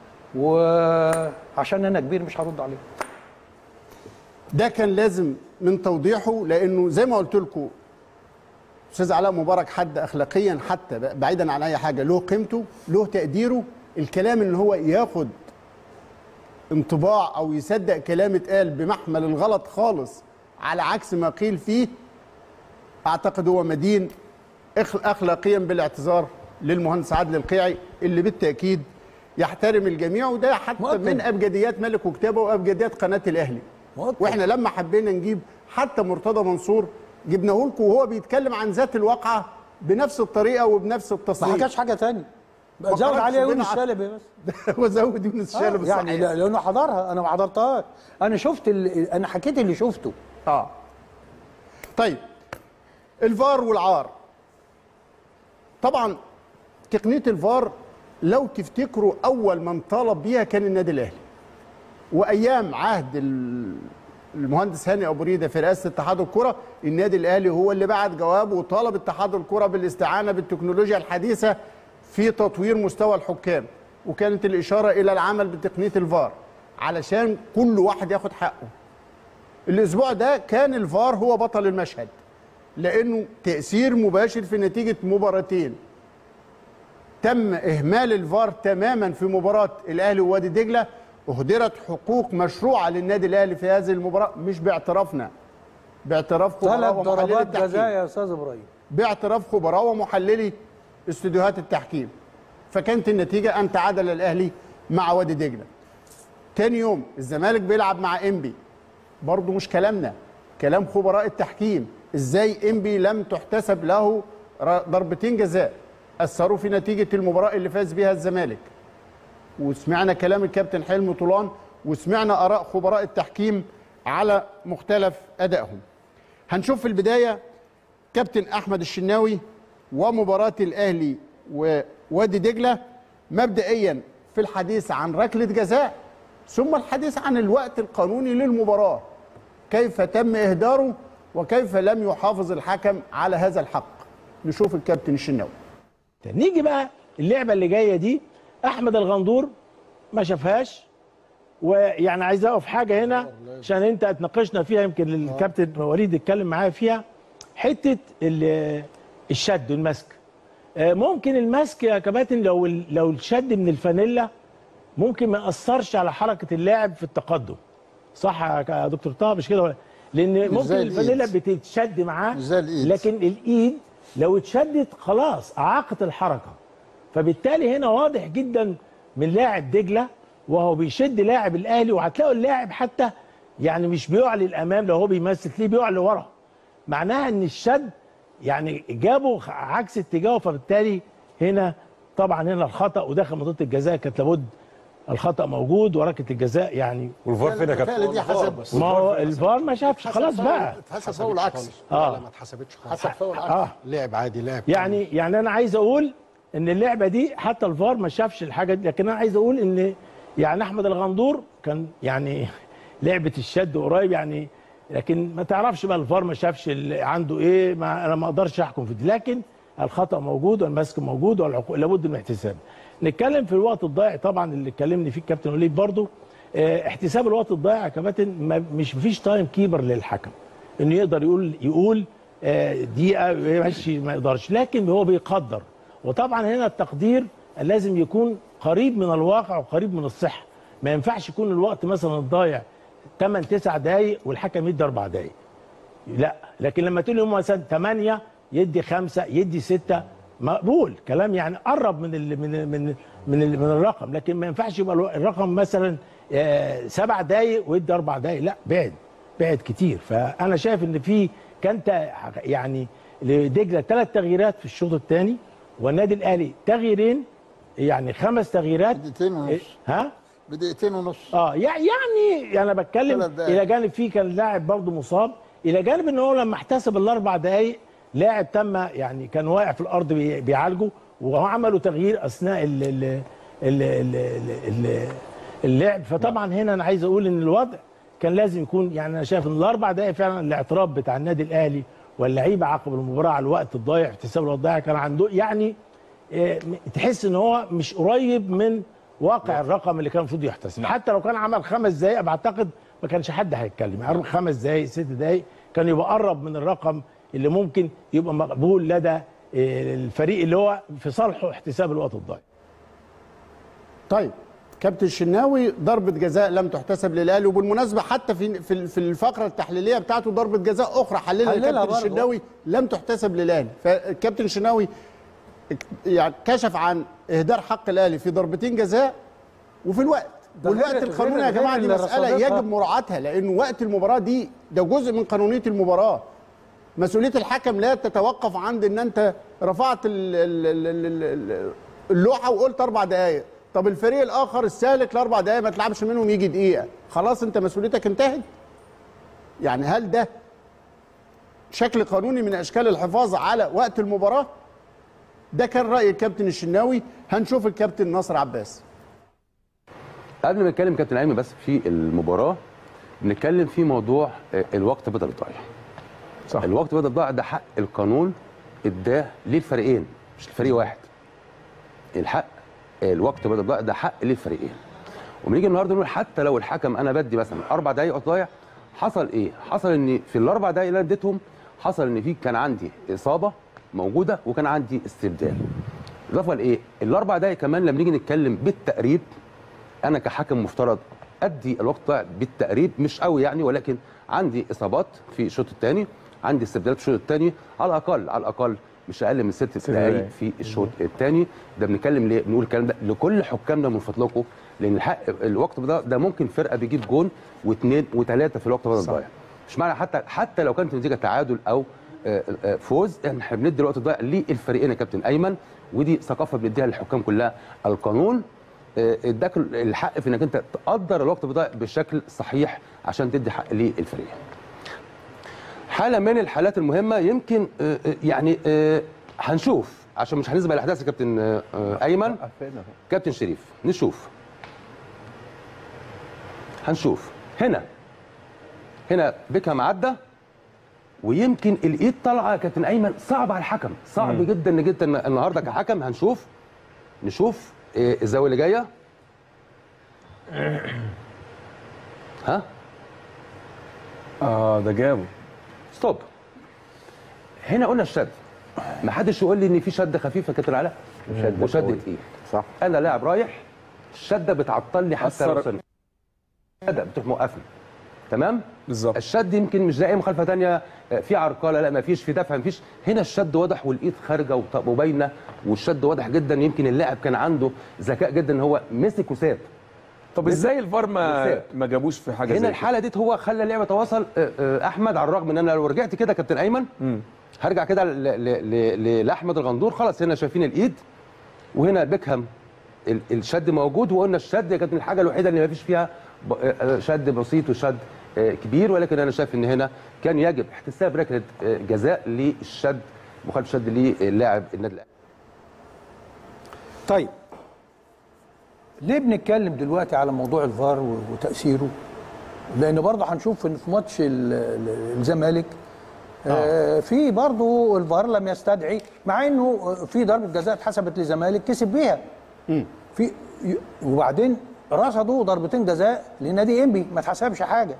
وعشان انا كبير مش هرد عليك. ده كان لازم من توضيحه، لانه زي ما قلت لكم استاذ علاء مبارك حد اخلاقيا حتى بعيدا عن اي حاجه له قيمته له تقديره. الكلام ان هو ياخد انطباع او يصدق كلام اتقال بمحمل الغلط خالص على عكس ما قيل فيه، اعتقد هو مدين اخلاقيا بالاعتذار للمهندس عادل القيعي اللي بالتاكيد يحترم الجميع، وده حتى مؤكد. من ابجديات ملك وكتابه وابجديات قناه الاهلي مؤكد. واحنا لما حبينا نجيب حتى مرتضى منصور جبناه لكم وهو بيتكلم عن ذات الواقعه بنفس الطريقه وبنفس التصريح، ما حكاش حاجه ثانيه، زود عليه يونس شلبي بس هو زود يونس شلبي آه يعني لا لانه حضرها، انا ما حضرتهاش، انا شفت انا حكيت اللي شفته. اه طيب الفار والعار، طبعا تقنيه الفار لو تفتكروا اول من طالب بيها كان النادي الاهلي، وايام عهد المهندس هاني ابو ريده في رئاسه اتحاد الكره، النادي الاهلي هو اللي بعت جواب وطالب اتحاد الكره بالاستعانه بالتكنولوجيا الحديثه في تطوير مستوى الحكام، وكانت الاشاره الى العمل بتقنيه الفار علشان كل واحد ياخد حقه. الاسبوع ده كان الفار هو بطل المشهد، لانه تاثير مباشر في نتيجه مباراتين. تم اهمال الفار تماما في مباراه الاهلي ووادي دجله، اهدرت حقوق مشروعه للنادي الاهلي في هذه المباراه، مش باعترافنا، باعتراف خبراء ثلاث ومحللي ضربات التحكيم، جزاء يا استاذ ابراهيم، باعتراف خبراء ومحللي استوديوهات التحكيم. فكانت النتيجه ان تعادل الاهلي مع وادي دجله. تاني يوم الزمالك بيلعب مع انبي، برضه مش كلامنا، كلام خبراء التحكيم، ازاي انبي لم تحتسب له ضربتين جزاء اثروا في نتيجه المباراه اللي فاز بها الزمالك. وسمعنا كلام الكابتن حلمي طولان، وسمعنا اراء خبراء التحكيم على مختلف ادائهم. هنشوف في البدايه كابتن احمد الشناوي ومباراه الاهلي ووادي دجله، مبدئيا في الحديث عن ركله جزاء، ثم الحديث عن الوقت القانوني للمباراه، كيف تم اهداره وكيف لم يحافظ الحكم على هذا الحق. نشوف الكابتن الشناوي. نيجي بقى اللعبه اللي جايه دي، احمد الغندور ما شافهاش، ويعني عايز اقف حاجه هنا عشان انت اتناقشنا فيها، يمكن الكابتن وليد اتكلم معايا فيها، حته الشد والمسك. ممكن المسك يا كباتن لو لو الشد من الفانيلا ممكن ما ياثرش على حركه اللاعب في التقدم، صح يا دكتور طه؟ مش كده؟ لان ممكن الفانيلا بتتشد معاه، لكن الايد لو اتشدت خلاص اعاقت الحركه. فبالتالي هنا واضح جدا من لاعب دجله وهو بيشد لاعب الاهلي، وهتلاقوا اللاعب حتى يعني مش بيقع للامام، لو هو بيمثل ليه بيقع لورا، معناها ان الشد يعني جابه عكس اتجاهه. فبالتالي هنا طبعا هنا الخطا وداخل منطقه الجزاء، كانت لابد الخطا موجود وركله الجزاء يعني. والفار فين يا كابتن؟ ما هو الفار ما شافش خلاص بقى، اتحسب فاول عكسي. اه لا ما اتحسبتش خالص، حسب فاول عكسي. اه لعب عادي، لعب يعني يعني انا عايز اقول ان اللعبه دي حتى الفار ما شافش الحاجه دي، لكن انا عايز اقول ان يعني احمد الغندور كان يعني لعبه الشد قريب يعني، لكن ما تعرفش بقى الفار ما شافش اللي عنده ايه، ما انا ما اقدرش احكم في دي، لكن الخطا موجود والمسك موجود والعقوق لابد من احتسابه. نتكلم في الوقت الضائع طبعا اللي اتكلمني فيه الكابتن وليد برضو، اه احتساب الوقت الضائع يا كابتن، مش مفيش تايم كيبر للحكم انه يقدر يقول يقول اه دقيقه ماشي، ما يقدرش، لكن هو بيقدر. وطبعا هنا التقدير لازم يكون قريب من الواقع وقريب من الصحه، ما ينفعش يكون الوقت مثلا الضايع ثمانية تسعة دقائق والحكم يدي أربع دقائق، لا. لكن لما تقول لهم مثلا ثمانية يدي خمسة يدي ستة، مقبول كلام يعني قرب من ال من ال من ال من, ال من الرقم، لكن ما ينفعش يبقى الرقم مثلا سبع دقائق ويدي اربع دقائق، لا، بعد بعد كتير. فانا شايف ان في كانت يعني لدجله ثلاث تغييرات في الشوط الثاني، والنادي الاهلي تغييرين، يعني خمس تغييرات بدقيقتين ونص. ها بدقيقتين ونص اه يعني انا بتكلم الى جانب فيه كان لاعب برضه مصاب، الى جانب ان هو لما احتسب الاربع دقائق لاعب تم يعني كان واقع في الارض بيعالجه، وعملوا تغيير اثناء ال ال ال ال ال اللعب. فطبعا هنا انا عايز اقول ان الوضع كان لازم يكون، يعني انا شايف ان الاربع دقائق فعلا الاعتراف بتاع النادي الاهلي واللعيبه عقب المباراه على الوقت الضايع، احتساب الوقت الضايع كان عنده يعني اه تحس ان هو مش قريب من واقع الرقم اللي كان المفروض يحتسب. حتى لو كان عمل خمس دقائق بعتقد ما كانش حد هيتكلم، يعني خمس دقائق ست دقائق كان يبقى قرب من الرقم اللي ممكن يبقى مقبول لدى الفريق اللي هو في صالحه احتساب الوقت الضايع. طيب كابتن الشناوي ضربه جزاء لم تحتسب للاهلي، وبالمناسبه حتى في في في الفقره التحليليه بتاعته ضربه جزاء اخرى حللها الكابتن الشناوي لم تحتسب للاهلي. فالكابتن الشناوي يعني كشف عن اهدار حق الاهلي في ضربتين جزاء وفي الوقت، والوقت القانوني يا جماعه دي مساله يجب مراعاتها، لانه وقت المباراه دي ده جزء من قانونيه المباراه. مسؤوليه الحكم لا تتوقف عند ان انت رفعت اللوحه وقلت اربع دقائق، طب الفريق الاخر السالك لاربع دقائق ما تلعبش منهم يجي دقيقه، خلاص انت مسؤوليتك انتهت. يعني هل ده شكل قانوني من اشكال الحفاظ على وقت المباراه؟ ده كان راي الكابتن الشناوي. هنشوف الكابتن ناصر عباس. قبل ما نتكلم كابتن ايمن بس في المباراه، بنتكلم في موضوع الوقت بدل الضايع. صح. الوقت بدل الضايع ده حق القانون اداه للفريقين مش لفريق واحد. الحق الوقت بدل الضايع ده حق للفريقين. وبنيجي النهارده نقول حتى لو الحكم انا بدي مثلا اربع دقائق وقت ضايع، حصل ايه؟ حصل ان في الاربع دقائق اللي انا اديتهم حصل ان في كان عندي اصابه موجوده وكان عندي استبدال. اضافه لايه؟ الاربع دقائق كمان لما نيجي نتكلم بالتقريب انا كحكم مفترض ادي الوقت ضايع بالتقريب مش قوي يعني، ولكن عندي اصابات في الشوط الثاني، عندي استبدالات في الشوط الثاني على الاقل على الاقل مش اقل من ست دقائق في الشوط الثاني. ده بنتكلم ليه؟ بنقول الكلام ده لكل حكامنا من فضلكم، لان الحق الوقت ده ده ممكن فرقه بيجيب جون واثنين وثلاثه في الوقت بدل الضايع. مش معنى حتى حتى لو كانت النتيجه تعادل او فوز احنا بندي الوقت الضايع للفريقين يا كابتن ايمن، ودي ثقافه بنديها للحكام كلها. القانون اداك الحق في انك انت تقدر الوقت الضايع بشكل صحيح عشان تدي حق للفريقين. حاله من الحالات المهمه يمكن يعني هنشوف عشان مش هنسبق الاحداث يا كابتن ايمن. كابتن شريف نشوف هنشوف هنا هنا بيكهام عدى ويمكن الايد طالعه يا كابتن ايمن صعب على الحكم، صعب مم. جدا جدا النهارده كحكم. هنشوف نشوف الزاويه اللي جايه. ها اه ده جابه ستوب. هنا قلنا الشد، ما حدش يقول لي ان في شد خفيفه يا كابتن علاء وشد تقيل. صح. انا لاعب رايح الشده بتعطل لي حتى لو سنة. الشده بتروح موقفني تمام بالظبط. الشد يمكن مش زي اي مخالفه ثانيه في عرقله، لا ما فيش، في دفع ما فيش. هنا الشد واضح والايد خارجه وباينه والشد واضح جدا. يمكن اللاعب كان عنده ذكاء جدا ان هو مسك وساب. طب ازاي الفار ما ما جابوش في حاجه زي هنا الحاله دي هو خلى اللعبه تواصل. احمد على الرغم ان انا لو رجعت كده كابتن ايمن م. هرجع كده لاحمد الغندور. خلاص هنا شايفين الايد وهنا بيكهام الشد موجود، وقلنا الشد يا كابتن الحاجه الوحيده اللي ما فيش فيها شد بسيط وشد كبير، ولكن انا شايف ان هنا كان يجب احتساب ركله جزاء للشد، مخالفه شد للاعب النادي الاهلي. طيب ليه بنتكلم دلوقتي على موضوع الفار وتاثيره؟ لان برضه هنشوف ان في ماتش الزمالك آه في برضه الفار لم يستدعي، مع انه في ضربه جزاء اتحسبت للزمالك كسب بيها. م. في وبعدين رصدوا ضربتين جزاء لنادي انبي ما اتحسبش حاجه.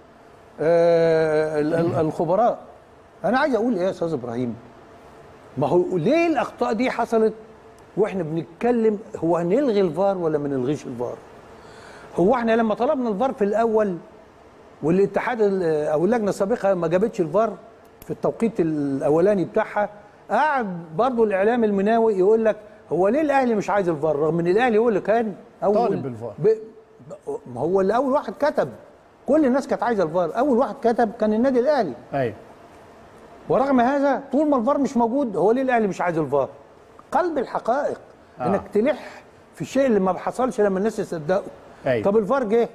آه الخبراء. انا عايز اقول ايه يا استاذ ابراهيم؟ ما هو ليه الاخطاء دي حصلت واحنا بنتكلم هو هنلغي الفار ولا ما نلغيش الفار؟ هو احنا لما طلبنا الفار في الاول والاتحاد او اللجنه السابقه ما جابتش الفار في التوقيت الاولاني بتاعها، قعد برضه الاعلام المناوي يقول لك هو ليه الاهلي مش عايز الفار؟ رغم ان الاهلي هو اللي كان اول طالب بالفار. ب... ما هو اللي اول واحد كتب، كل الناس كانت عايزه الفار، اول واحد كتب كان النادي الاهلي. ايوه. ورغم هذا طول ما الفار مش موجود هو ليه الاهلي مش عايز الفار؟ قلب الحقائق آه. انك تلح في الشيء اللي ما حصلش لما الناس يصدقوا. أيوة. طب الفار جه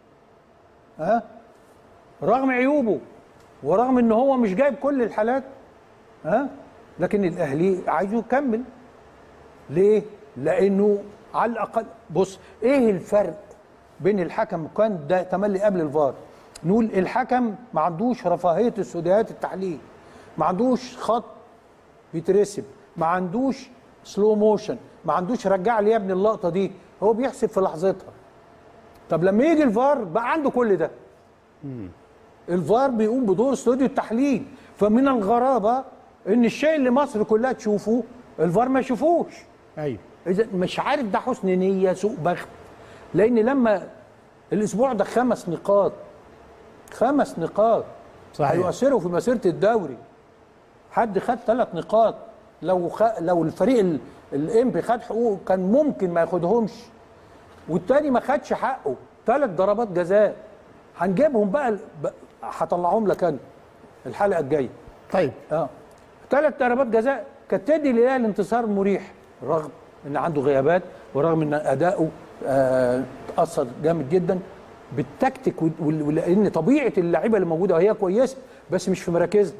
ها أه؟ رغم عيوبه ورغم ان هو مش جايب كل الحالات ها أه؟ لكن الاهلي عايزه يكمل. ليه؟ لانه على الاقل بص ايه الفرق بين الحكم كان ده تملي قبل الفار؟ نقول الحكم ما عندوش رفاهيه استوديوهات التحليل، ما عندوش خط بيترسم، ما عندوش سلو موشن، ما عندوش رجع لي يا ابني اللقطه دي، هو بيحسب في لحظتها. طب لما يجي الفار بقى عنده كل ده. مم. الفار بيقوم بدور استوديو التحليل، فمن الغرابه ان الشيء اللي مصر كلها تشوفه الفار ما يشوفوش. ايوه. اذا مش عارف ده حسن نيه سوء بخت، لان لما الاسبوع ده خمس نقاط خمس نقاط صحيح هيؤثروا في مسيره الدوري. حد خد ثلاث نقاط، لو خ... لو الفريق الانبي خد حقوقه كان ممكن ما ياخدهمش، والتاني ما خدش حقه، ثلاث ضربات جزاء هنجيبهم بقى هطلعهم لك انا الحلقه الجايه. طيب اه ثلاث ضربات جزاء كانت تدي للاهلي انتصار مريح، رغم ان عنده غيابات ورغم ان اداؤه آه تاثر جامد جدا بالتكتيك، ولان طبيعه اللعيبه اللي موجوده هي كويسه بس مش في مراكزها.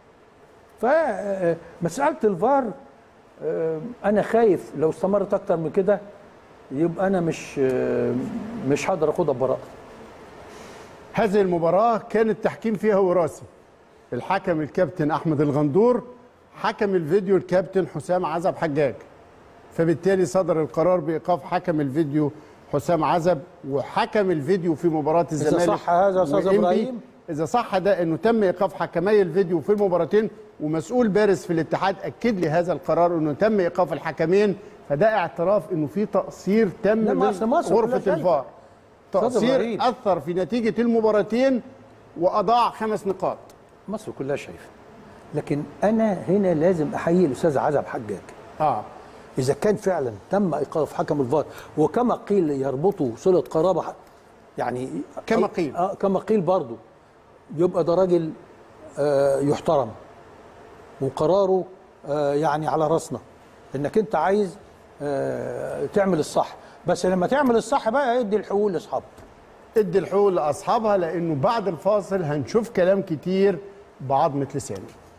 فمساله الفار انا خايف لو استمرت اكتر من كده يبقى انا مش مش هقدر اخدها ببراءه. هذه المباراة كان التحكيم فيها وراثي. الحكم الكابتن أحمد الغندور، حكم الفيديو الكابتن حسام عزب حجاج. فبالتالي صدر القرار بإيقاف حكم الفيديو حسام عزب، وحكم الفيديو في مباراة الزمالك. إذا صح هذا يا أستاذ إبراهيم؟ إذا صح ده إنه تم إيقاف حكمي الفيديو في المباراتين، ومسؤول بارز في الاتحاد أكد لي هذا القرار إنه تم إيقاف الحكمين، فده اعتراف إنه في تقصير تم من غرفة الفار. تقصير أثر في نتيجة المباراتين وأضاع خمس نقاط. مصر كلها شايفة. لكن أنا هنا لازم أحيي الأستاذ عزب حجاج. آه إذا كان فعلا تم إيقاف حكم الفار، وكما قيل يربطوا صلة قرابة، يعني كما قيل آه كما قيل برضه، يبقى ده راجل آه يحترم، وقراره آه يعني على راسنا، إنك أنت عايز آه تعمل الصح، بس لما تعمل الصح بقى ادي الحقوق لاصحابها. ادي الحقوق لاصحابها، لانه بعد الفاصل هنشوف كلام كتير بعضمة لساني.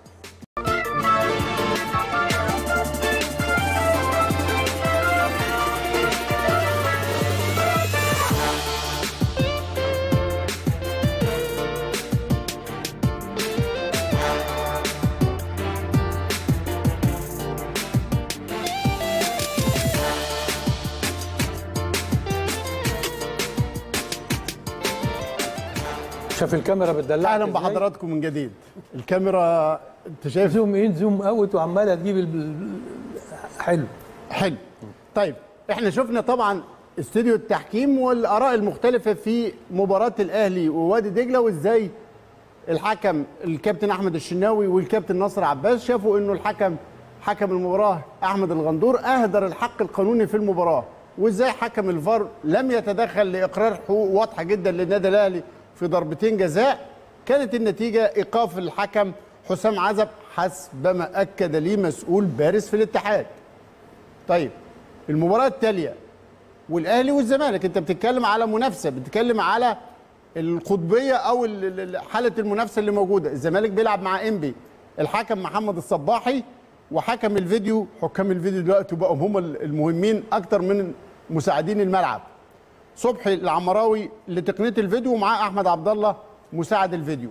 شاف الكاميرا بتدلعك. اهلا بحضراتكم من جديد. الكاميرا انت شايف زوم ان زوم اوت وعماله تجيب ال... حلو حلو. طيب احنا شفنا طبعا استوديو التحكيم والاراء المختلفه في مباراه الاهلي ووادي دجله، وازاي الحكم الكابتن احمد الشناوي والكابتن ناصر عباس شافوا انه الحكم حكم المباراه احمد الغندور اهدر الحق القانوني في المباراه، وازاي حكم الفار لم يتدخل لاقرار حقوق واضحه جدا للنادي الاهلي في ضربتين جزاء. كانت النتيجة إيقاف الحكم حسام عزب حسب ما أكد لي مسؤول بارز في الاتحاد. طيب المباراة التالية والأهلي والزمالك، أنت بتتكلم على منافسة، بتتكلم على القطبية أو حالة المنافسة اللي موجودة. الزمالك بيلعب مع إنبي، الحكم محمد الصباحي، وحكم الفيديو، حكام الفيديو دلوقتي بقوا هم المهمين أكتر من مساعدين الملعب. صبحي العمراوي لتقنيه الفيديو، ومعاه احمد عبد الله مساعد الفيديو.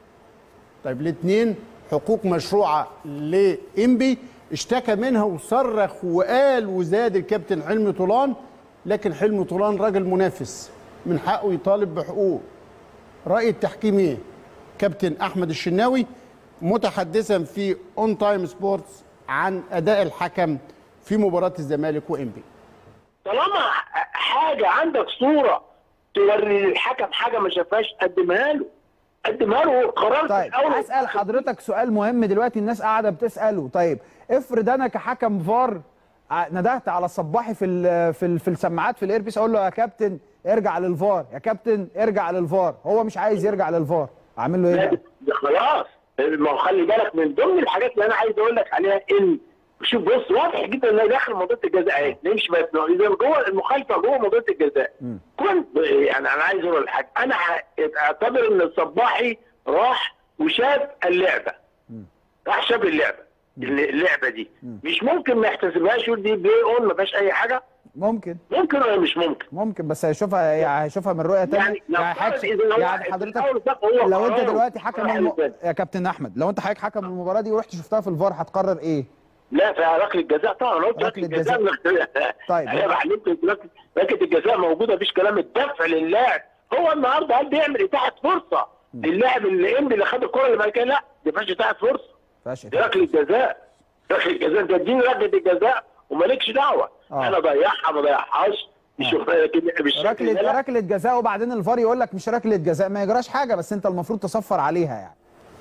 طيب الاثنين حقوق مشروعه لانبي، اشتكى منها وصرخ وقال وزاد الكابتن حلمي طولان، لكن حلمي طولان راجل منافس من حقه يطالب بحقوقه. راي التحكيم ايه؟ كابتن احمد الشناوي متحدثا في اون تايم سبورتس عن اداء الحكم في مباراه الزمالك وانبي. طالما حاجه عندك صوره توري للحكم حاجه ما شافهاش، قدمها له قدمها له قرار. طيب هسال حضرتك سؤال مهم دلوقتي، الناس قاعده بتساله. طيب افرض انا كحكم فار ندهت على الصباحي في ال في ال في السماعات في الايربيس، اقول له يا كابتن ارجع للفار، يا كابتن ارجع للفار، هو مش عايز يرجع للفار، اعمل له ايه؟ خلاص، ما هو خلي بالك من ضمن الحاجات اللي انا عايز اقول لك عليها، ان شوف بص واضح جدا ان داخل منطقه الجزاء اهي، نمشي بس جوه المخالفه جوه منطقه الجزاء. كنت يعني انا عايز اقول لحاجه، انا اعتبر ان الصباحي راح وشاف اللعبه. راح شاف اللعبه اللعبه دي مش ممكن ما يحتسبهاش، يقول دي بلاي اون ما فيهاش اي حاجه. ممكن ممكن ولا مش ممكن؟ ممكن، بس هيشوفها يعني هيشوفها من رؤيه ثانيه. يعني يعني, حاجة يعني حضرتك لو انت دلوقتي حكم الم... يا كابتن احمد، لو انت حضرتك حكم المباراه دي ورحت شفتها في الفار هتقرر ايه؟ لا في ركله الجزاء طبعا. انا قلت ركله الجزاء. طيب انا علمت ركله الجزاء موجوده، مفيش كلام. الدفع للاعب هو النهارده هل بيعمل اتاحه فرصه للاعب اللي انبي اللي خد الكره اللي بعد كده؟ لا دي ما فيهاش اتاحه فرصه، دي ركله جزاء. ركله الجزاء انت اديني ركله الجزاء ومالكش دعوه. آه. انا ضيعها ما ضيعهاش شوف ركله ركله جزاء، وبعدين الفار يقول لك مش ركله جزاء، ما يجراش حاجه، بس انت المفروض تصفر عليها يعني.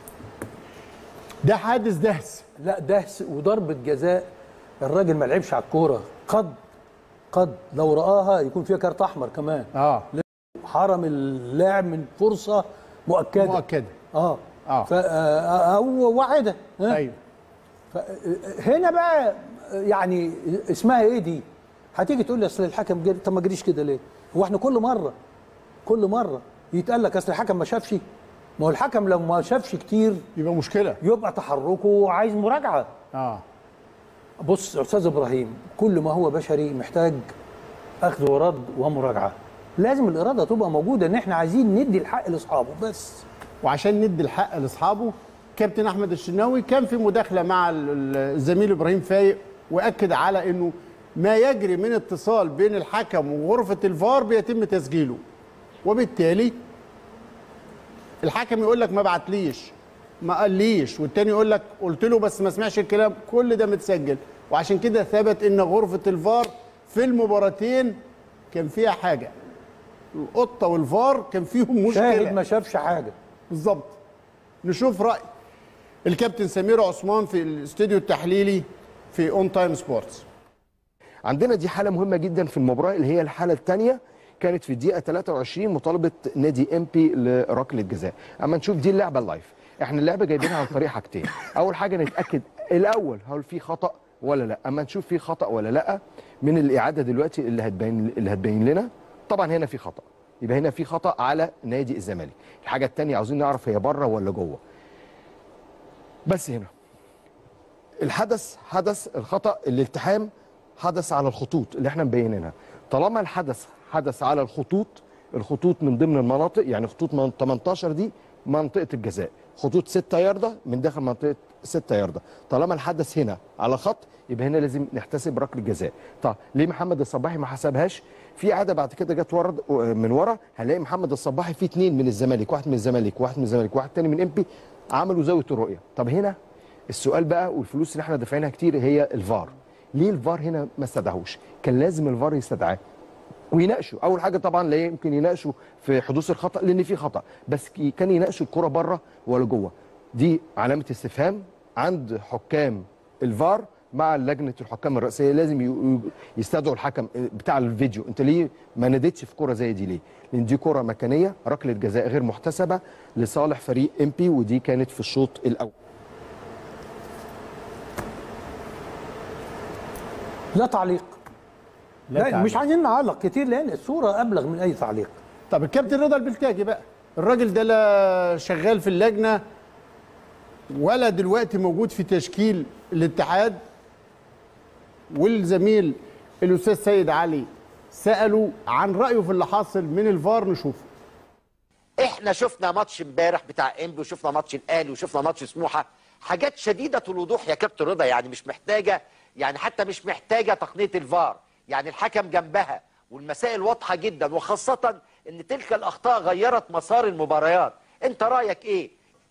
ده حادث دهس. لا دهس وضربه جزاء، الراجل ما لعبش على الكوره، قد قد لو رآها يكون فيها كارت احمر كمان. اه حرم اللاعب من فرصه مؤكده مؤكده اه اه ف او واعده. ايوه. هنا بقى يعني اسمها ايه دي؟ هتيجي تقول لي اصل الحكم جري، طب ما جريش كده ليه؟ هو احنا كل مره كل مره يتقال لك اصل الحكم ما شافش؟ ما هو الحكم لو ما شافش كتير يبقى مشكله، يبقى تحركه عايز مراجعه. اه بص يا استاذ ابراهيم، كل ما هو بشري محتاج اخذ ورد ومراجعه. لازم الاراده تبقى موجوده ان احنا عايزين ندي الحق لاصحابه بس. وعشان ندي الحق لاصحابه، كابتن احمد الشناوي كان في مداخله مع الزميل ابراهيم فايق واكد على انه ما يجري من اتصال بين الحكم وغرفه الفار بيتم تسجيله، وبالتالي الحكم يقول لك ما بعتليش، ما قاليش، والتاني يقول لك قلت له بس ما سمعش الكلام، كل ده متسجل. وعشان كده ثبت ان غرفه الفار في المباراتين كان فيها حاجه. القطه والفار كان فيهم مشكله. شاهد ما شافش حاجه. بالظبط. نشوف راي الكابتن سمير عثمان في الاستوديو التحليلي في اون تايم سبورتس. عندنا دي حاله مهمه جدا في المباراه اللي هي الحاله الثانيه، كانت في الدقيقه ثلاثة وعشرين مطالبه نادي ام بي لركله جزاء. اما نشوف دي اللعبه اللايف، احنا اللعبه جايبينها عن طريق حاجتين. اول حاجه نتاكد الاول هل في خطا ولا لا، اما نشوف في خطا ولا لا من الاعاده دلوقتي اللي هتبين اللي هتبين لنا. طبعا هنا في خطا، يبقى هنا في خطا على نادي الزمالك. الحاجه الثانيه عاوزين نعرف هي بره ولا جوه. بس هنا الحدث حدث الخطا، الالتحام حدث على الخطوط اللي احنا مبينينها. طالما الحدث حدث على الخطوط، الخطوط من ضمن المناطق، يعني خطوط من تمنتاشر دي منطقه الجزاء، خطوط ستة ياردة من داخل منطقه ستة ياردة. طالما الحدث هنا على خط يبقى هنا لازم نحتسب ركله جزاء. طب ليه محمد الصباحي ما حسبهاش؟ في عاده بعد كده جت ورا من ورا، هنلاقي محمد الصباحي في اثنين من الزمالك، واحد من الزمالك واحد من الزمالك واحد ثاني من ام بي، عملوا زاويه الرؤيه. طب هنا السؤال بقى، والفلوس اللي احنا دافعينها كتير، هي الفار. ليه الفار هنا ما استدعوش؟ كان لازم الفار يستدعاه ويناقشوا. اول حاجه طبعا لا يمكن يناقشوا في حدوث الخطا لان في خطا، بس كان يناقشوا الكره بره ولا جوه. دي علامه استفهام عند حكام الفار مع لجنه الحكام الرئيسيه. لازم يستدعوا الحكم بتاع الفيديو، انت ليه ما ناديتش في كره زي دي ليه؟ لان دي كره مكانيه، ركله جزاء غير محتسبه لصالح فريق ام بي، ودي كانت في الشوط الاول. لا تعليق. لا, لا تعليق. مش عايزين نعلق كتير لان الصوره ابلغ من اي تعليق. طب الكابتن رضا البلتاجي بقى، الراجل ده لا شغال في اللجنه ولا دلوقتي موجود في تشكيل الاتحاد، والزميل الاستاذ سيد علي سالوا عن رايه في اللي حاصل من الفار. نشوفه. احنا شفنا ماتش امبارح بتاع انبي، وشفنا ماتش الاهلي، وشفنا ماتش سموحه، حاجات شديده الوضوح يا كابتن رضا، يعني مش محتاجه، يعني حتى مش محتاجه تقنيه الفار، يعني الحكم جنبها والمسائل واضحه جدا، وخاصه ان تلك الاخطاء غيرت مسار المباريات. انت رايك ايه؟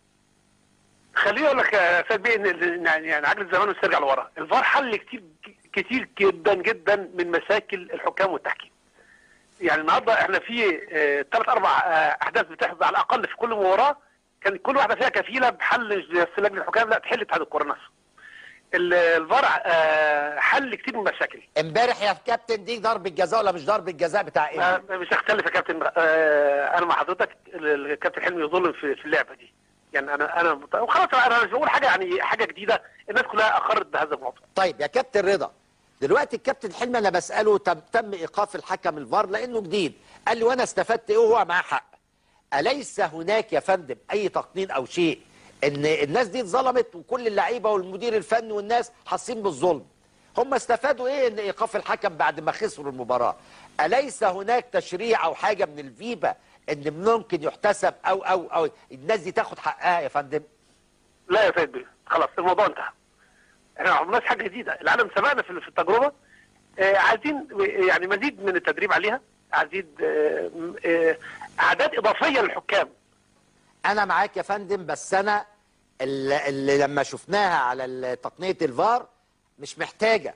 خليني اقول لك يا استاذ بيه ان يعني عجل الزمان واسترجع لورا، الفار حل كتير كتير جدا جدا من مشاكل الحكام والتحكيم. يعني النهارده احنا في ثلاث اربع احداث بتحصل على الاقل في كل مباراه، كان كل واحده فيها كفيله بحل لجنه الحكام، لا تحل اتحاد الكوره نفسه. الفار حل كتير من المشاكل. امبارح يا كابتن دي ضربه جزاء ولا مش ضربه جزاء بتاع ايه؟ مش هختلف يا كابتن، انا مع حضرتك، الكابتن حلمي يظلم في اللعبه دي. يعني انا انا وخلاص، انا مش بقول حاجه يعني حاجه جديده، الناس كلها اقرت بهذا الموضوع. طيب يا كابتن رضا، دلوقتي الكابتن حلمي انا بساله تم, تم ايقاف الحكم الفار لانه جديد، قال لي وانا استفدت ايه وهو معاه حق. اليس هناك يا فندم اي تقنين او شيء ان الناس دي اتظلمت وكل اللعيبه والمدير الفني والناس حاسين بالظلم؟ هم استفادوا ايه ان ايقاف الحكم بعد ما خسروا المباراه؟ اليس هناك تشريع او حاجه من الفيفا ان ممكن يحتسب او او او الناس دي تاخد حقها يا فندم؟ لا يا سيد، خلاص الموضوع انتهى. احنا ما عملناش حاجه جديده، العالم سبقنا في التجربه. آه عايزين يعني مزيد من التدريب عليها، عايزين آه آه اعداد اضافيه للحكام. انا معاك يا فندم، بس انا اللي, اللي لما شفناها على تقنيه الفار مش محتاجه.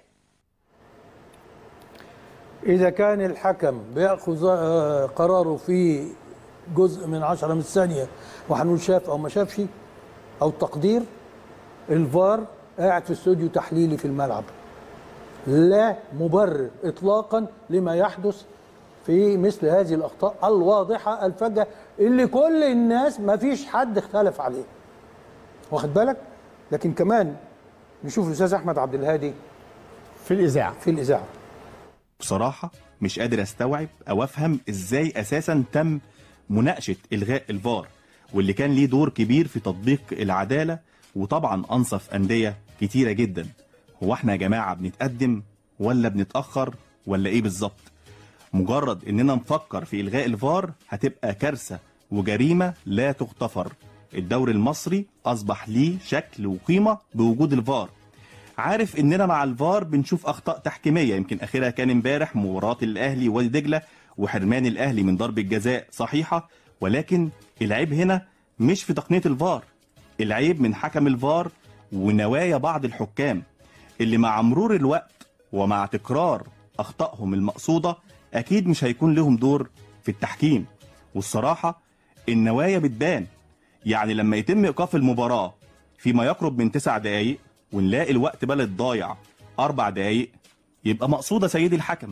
اذا كان الحكم بياخذ قراره في جزء من عشرة من الثانيه وهنقول شاف او ما شافش او تقدير، الفار قاعد في استوديو تحليلي في الملعب، لا مبرر اطلاقا لما يحدث في مثل هذه الاخطاء الواضحه الفجه اللي كل الناس ما فيش حد اختلف عليه، واخد بالك؟ لكن كمان نشوف الاستاذ احمد عبد الهادي في الاذاعه في الاذاعه بصراحه مش قادر استوعب او افهم ازاي اساسا تم مناقشه الغاء الفار، واللي كان ليه دور كبير في تطبيق العداله، وطبعا انصف انديه كتيره جدا. هو احنا يا جماعه بنتقدم ولا بنتاخر ولا ايه بالظبط؟ مجرد اننا نفكر في الغاء الفار هتبقى كارثه وجريمه لا تغتفر. الدوري المصري اصبح ليه شكل وقيمه بوجود الفار. عارف اننا مع الفار بنشوف اخطاء تحكيميه، يمكن اخرها كان امبارح مباراه الاهلي ووادي دجله وحرمان الاهلي من ضربه جزاء صحيحه، ولكن العيب هنا مش في تقنيه الفار، العيب من حكم الفار ونوايا بعض الحكام اللي مع مرور الوقت ومع تكرار اخطائهم المقصوده اكيد مش هيكون لهم دور في التحكيم. والصراحه النوايا بتبان، يعني لما يتم ايقاف المباراه فيما يقرب من تسع دقائق ونلاقي الوقت بلد ضايع اربع دقائق، يبقى مقصوده سيدي الحكم.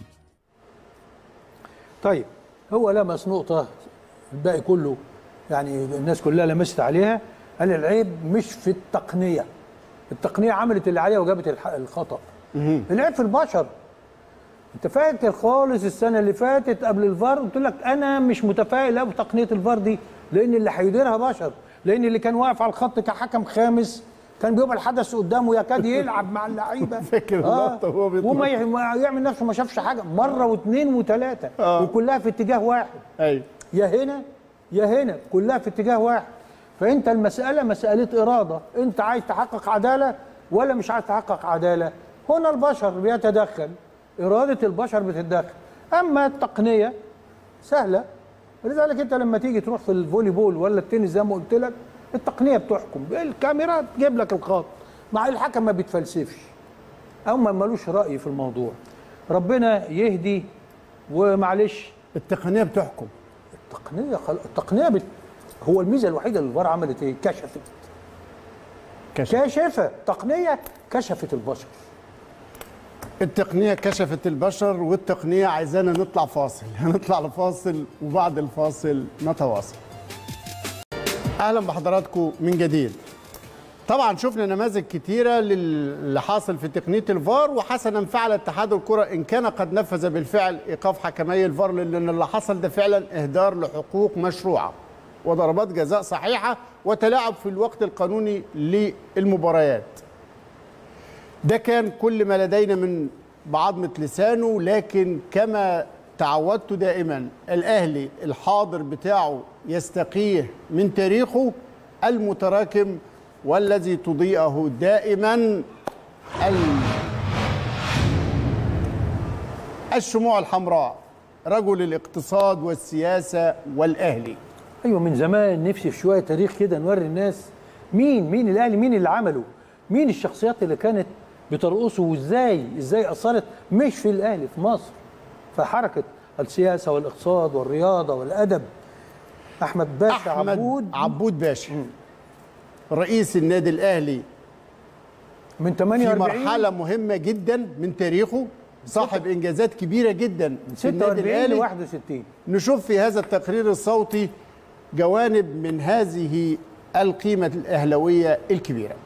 طيب هو لمس نقطه الباقي كله يعني الناس كلها لمست عليها، قال العيب مش في التقنيه، التقنيه عملت اللي عليها وجابت الخطا، العيب في البشر. انت فاكر خالص السنه اللي فاتت قبل الفار قلت لك انا مش متفائل قوي بتقنيه الفار دي، لان اللي هيديرها بشر، لان اللي كان واقف على الخط كحكم خامس كان بيبقى الحدث قدامه يكاد يلعب مع اللعيبه فاكر اللقطه وهو بيطلع وما يعمل نفسه ما شافش حاجه مره واثنين وثلاثه آه. وكلها في اتجاه واحد. ايوه يا هنا يا هنا كلها في اتجاه واحد. فانت المساله مساله اراده، انت عايز تحقق عداله ولا مش عايز تحقق عداله؟ هنا البشر بيتدخل، اراده البشر بتتدخل. اما التقنيه سهله، ولذلك انت لما تيجي تروح في الفولي بول ولا التنس زي ما قلت لك التقنيه بتحكم، الكاميرا تجيب لك الخط، مع الحكم ما بيتفلسفش او ما ملوش راي في الموضوع. ربنا يهدي. ومعلش التقنيه بتحكم، التقنيه خل... التقنيه بت... هو الميزه الوحيده اللي الفار عملت ايه؟ كشفت كشف. كشفت تقنيه كشفت البشر. التقنيه كشفت البشر، والتقنيه عايزانا نطلع فاصل. هنطلع لفاصل وبعد الفاصل نتواصل. اهلا بحضراتكم من جديد. طبعا شفنا نماذج كتيره للي حاصل في تقنيه الفار، وحسنا فعل اتحاد الكره ان كان قد نفذ بالفعل ايقاف حكمي الفار، لان اللي حصل ده فعلا اهدار لحقوق مشروعه وضربات جزاء صحيحه وتلاعب في الوقت القانوني للمباريات. ده كان كل ما لدينا من بعضمه لسانه، لكن كما تعودت دائما الاهلي الحاضر بتاعه يستقيه من تاريخه المتراكم والذي تضيئه دائما الشموع الحمراء، رجل الاقتصاد والسياسه والاهلي. ايوه من زمان نفسي في شويه تاريخ كده نوري الناس مين مين الاهلي، مين اللي عمله، مين الشخصيات اللي كانت بترقصه، وازاي ازاي اثرت مش في الاهلي في مصر فحركه السياسه والاقتصاد والرياضه والادب. احمد باشا أحمد عبود عبود باشا م. رئيس النادي الاهلي من ثمانية وأربعين في مرحله مهمه جدا من تاريخه، صاحب انجازات كبيره جدا في النادي الاهلي. واحد وستين. نشوف في هذا التقرير الصوتي جوانب من هذه القيمه الاهلاويه الكبيره.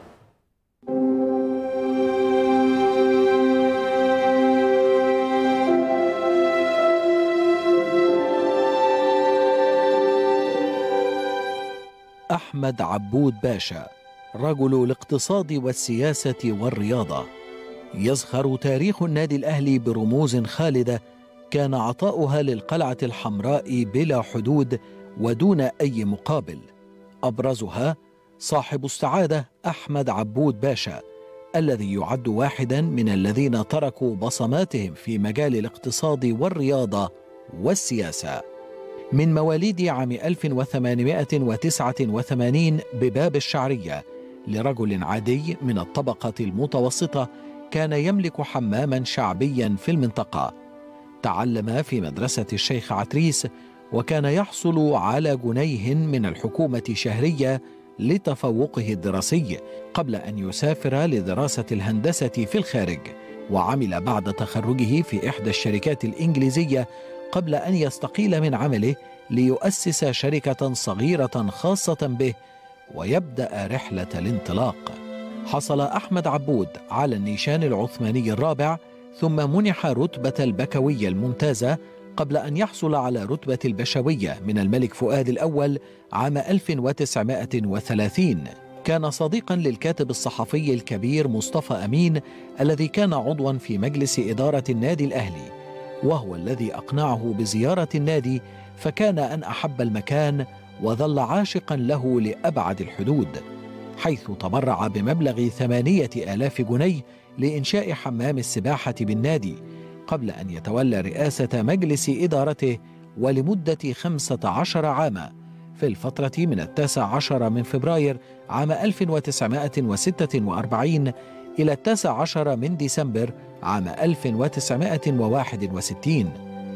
أحمد عبود باشا رجل الاقتصاد والسياسة والرياضة. يزخر تاريخ النادي الأهلي برموز خالدة كان عطاؤها للقلعة الحمراء بلا حدود ودون أي مقابل. أبرزها صاحب السعادة أحمد عبود باشا، الذي يعد واحدا من الذين تركوا بصماتهم في مجال الاقتصاد والرياضة والسياسة. من مواليد عام ألف وثمانمائة وتسعة وثمانين بباب الشعرية، لرجل عادي من الطبقة المتوسطة كان يملك حماما شعبيا في المنطقة. تعلم في مدرسة الشيخ عتريس، وكان يحصل على جنيه من الحكومة شهرية لتفوقه الدراسي قبل أن يسافر لدراسة الهندسة في الخارج. وعمل بعد تخرجه في إحدى الشركات الإنجليزية قبل أن يستقيل من عمله ليؤسس شركة صغيرة خاصة به ويبدأ رحلة الانطلاق. حصل أحمد عبود على النيشان العثماني الرابع، ثم منح رتبة البكوية الممتازة قبل أن يحصل على رتبة البشوية من الملك فؤاد الأول عام ألف وتسعمائة وثلاثين. كان صديقا للكاتب الصحفي الكبير مصطفى أمين الذي كان عضوا في مجلس إدارة النادي الأهلي، وهو الذي أقنعه بزيارة النادي، فكان أن أحب المكان وظل عاشقا له لأبعد الحدود، حيث تبرع بمبلغ ثمانية آلاف جنيه لإنشاء حمام السباحة بالنادي، قبل أن يتولى رئاسة مجلس إدارته ولمدة خمسة عشر عاما في الفترة من التاسع عشر من فبراير عام ألف وتسعمائة وستة وأربعين إلى التاسع عشر من ديسمبر عام ألف وتسعمائة وواحد وستين.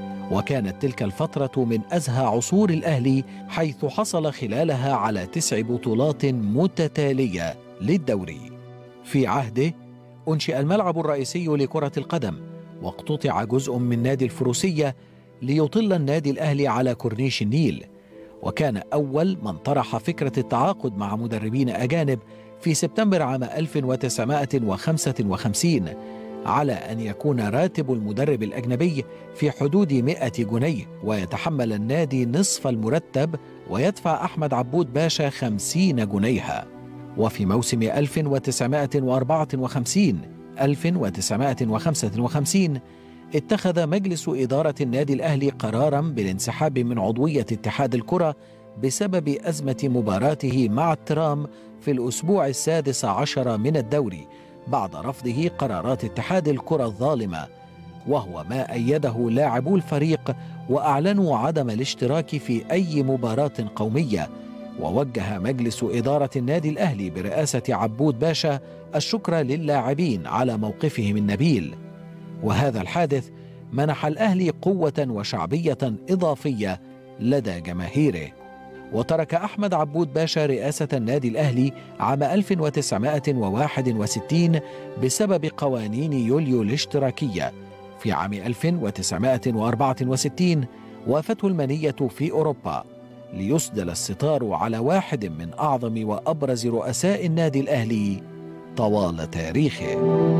وكانت تلك الفترة من أزهى عصور الأهلي، حيث حصل خلالها على تسع بطولات متتالية للدوري. في عهده أنشئ الملعب الرئيسي لكرة القدم، واقتطع جزء من نادي الفروسية ليطل النادي الأهلي على كورنيش النيل، وكان أول من طرح فكرة التعاقد مع مدربين أجانب في سبتمبر عام ألف وتسعمائة وخمسة وخمسين على أن يكون راتب المدرب الأجنبي في حدود مئة جنيه، ويتحمل النادي نصف المرتب ويدفع أحمد عبود باشا خمسين جنيها. وفي موسم ألف وتسعمائة وأربعة وخمسين ألف وتسعمائة وخمسة وخمسين اتخذ مجلس إدارة النادي الأهلي قراراً بالانسحاب من عضوية اتحاد الكرة بسبب أزمة مباراته مع الترام في الأسبوع السادس عشر من الدوري بعد رفضه قرارات اتحاد الكرة الظالمة، وهو ما أيده لاعبو الفريق وأعلنوا عدم الاشتراك في أي مباراة قومية. ووجه مجلس إدارة النادي الأهلي برئاسة عبود باشا الشكر للاعبين على موقفهم النبيل، وهذا الحادث منح الأهلي قوة وشعبية إضافية لدى جماهيره. وترك أحمد عبود باشا رئاسة النادي الأهلي عام ألف وتسعمائة وواحد وستين بسبب قوانين يوليو الاشتراكية. في عام ألف وتسعمائة وأربعة وستين وافته المنية في أوروبا ليسدل الستار على واحد من أعظم وأبرز رؤساء النادي الأهلي طوال تاريخه.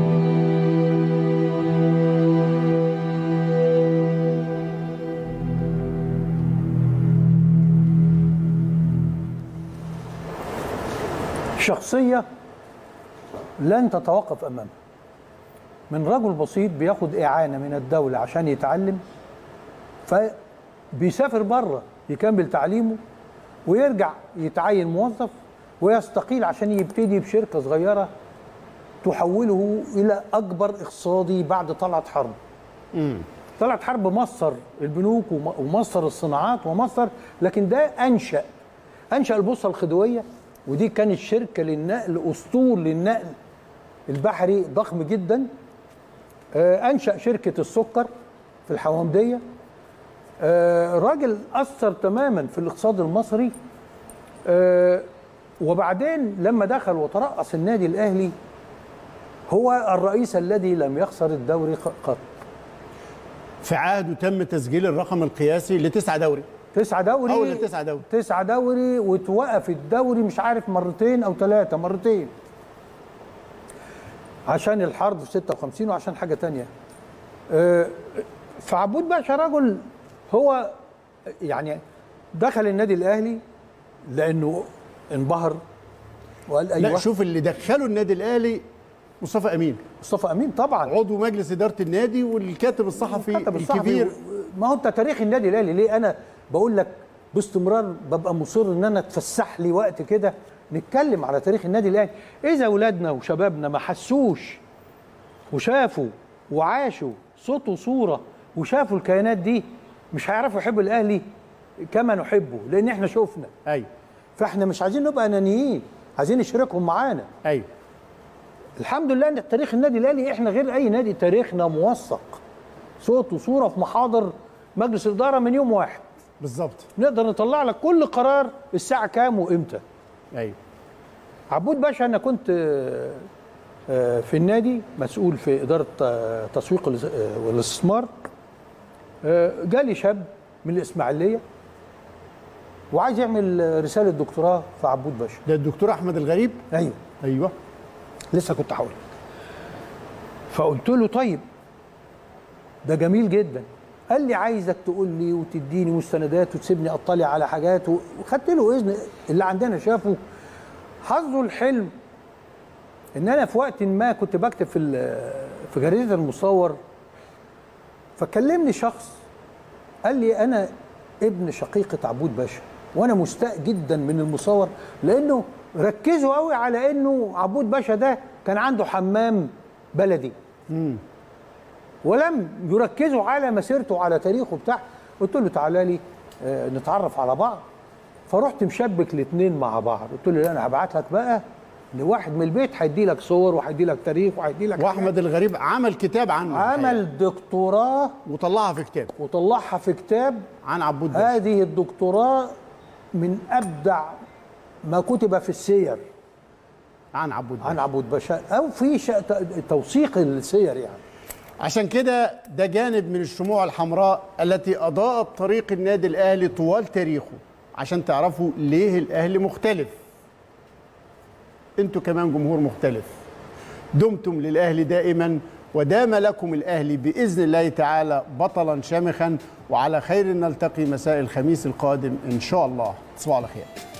شخصية لن تتوقف أمامها، من رجل بسيط بياخد إعانة من الدولة عشان يتعلم، فبيسافر بره يكمل تعليمه ويرجع يتعين موظف ويستقيل عشان يبتدي بشركة صغيرة تحوله إلى أكبر اقتصادي بعد طلعت حرب. امم طلعت حرب مصر البنوك ومصر الصناعات ومصر، لكن ده أنشأ أنشأ البورصة الخديوية، ودي كانت شركة للنقل، أسطول للنقل البحري ضخم جدا. أنشأ شركة السكر في الحوامدية. راجل أثر تماما في الاقتصاد المصري. وبعدين لما دخل وترأس النادي الأهلي هو الرئيس الذي لم يخسر الدوري قط. في عهده تم تسجيل الرقم القياسي لتسعة دوري تسعة دوري أول تسعة دوري تسعة دوري وتوقف الدوري مش عارف مرتين أو ثلاثة مرتين عشان الحرب في ستة وخمسين وعشان حاجة تانية. فعبود باشا رجل هو يعني دخل النادي الأهلي لأنه انبهر وقال أيوة. لا شوف اللي دخله النادي الأهلي مصطفى أمين. مصطفى أمين طبعا عضو مجلس إدارة النادي والكاتب الصحفي الكاتب الكبير. ما هو أنت تاريخ النادي الأهلي ليه أنا بقول لك باستمرار ببقى مصر ان انا اتفسح لي وقت كده نتكلم على تاريخ النادي الاهلي. اذا اولادنا وشبابنا ما حسوش وشافوا وعاشوا صوت وصوره وشافوا الكيانات دي مش هيعرفوا يحبوا الاهلي كما نحبه، لان احنا شفنا. ايوه فاحنا مش عايزين نبقى انانيين، عايزين نشاركهم معانا. ايوه الحمد لله ان تاريخ النادي الاهلي احنا غير اي نادي، تاريخنا موثق صوت وصوره في محاضر مجلس الاداره من يوم واحد بالظبط. نقدر نطلع لك كل قرار الساعه كام وامتى. ايوه عبود باشا انا كنت في النادي مسؤول في اداره تسويق والاستثمار. جالي شاب من الاسماعيليه وعايز يعمل رساله دكتوراه في عبود باشا. ده الدكتور احمد الغريب. ايوه ايوه لسه كنت هقول. فقلت له طيب ده جميل جدا. قال لي عايزك تقول لي وتديني مستندات وتسيبني اطلع على حاجات، وخدت له اذن. اللي عندنا شافه حظه الحلم ان انا في وقت ما كنت بكتب في في جريده المصور فكلمني شخص قال لي انا ابن شقيقه عبود باشا، وانا مستاء جدا من المصور لانه ركزوا قوي على انه عبود باشا ده كان عنده حمام بلدي. امم ولم يركزوا على مسيرته وعلى تاريخه بتاع. قلت له تعالى لي آه نتعرف على بعض. فرحت مشبك الاثنين مع بعض، قلت له لا انا هبعت لك بقى لواحد من البيت هيدي لك صور وهيدي لك تاريخ وهيدي لك. واحمد الغريب عمل كتاب عنه، عمل دكتوراه وطلعها في كتاب وطلعها في كتاب عن عبود باشا. هذه الدكتوراه من ابدع ما كتب في السير عن عبود باشا. عن عبود باشا او في ش... توثيق السير يعني. عشان كده ده جانب من الشموع الحمراء التي اضاءت طريق النادي الاهلي طوال تاريخه، عشان تعرفوا ليه الاهلي مختلف. انتوا كمان جمهور مختلف. دمتم للاهلي دائما، ودام لكم الاهلي باذن الله تعالى بطلا شامخا، وعلى خير نلتقي مساء الخميس القادم ان شاء الله. تصبحوا على خير.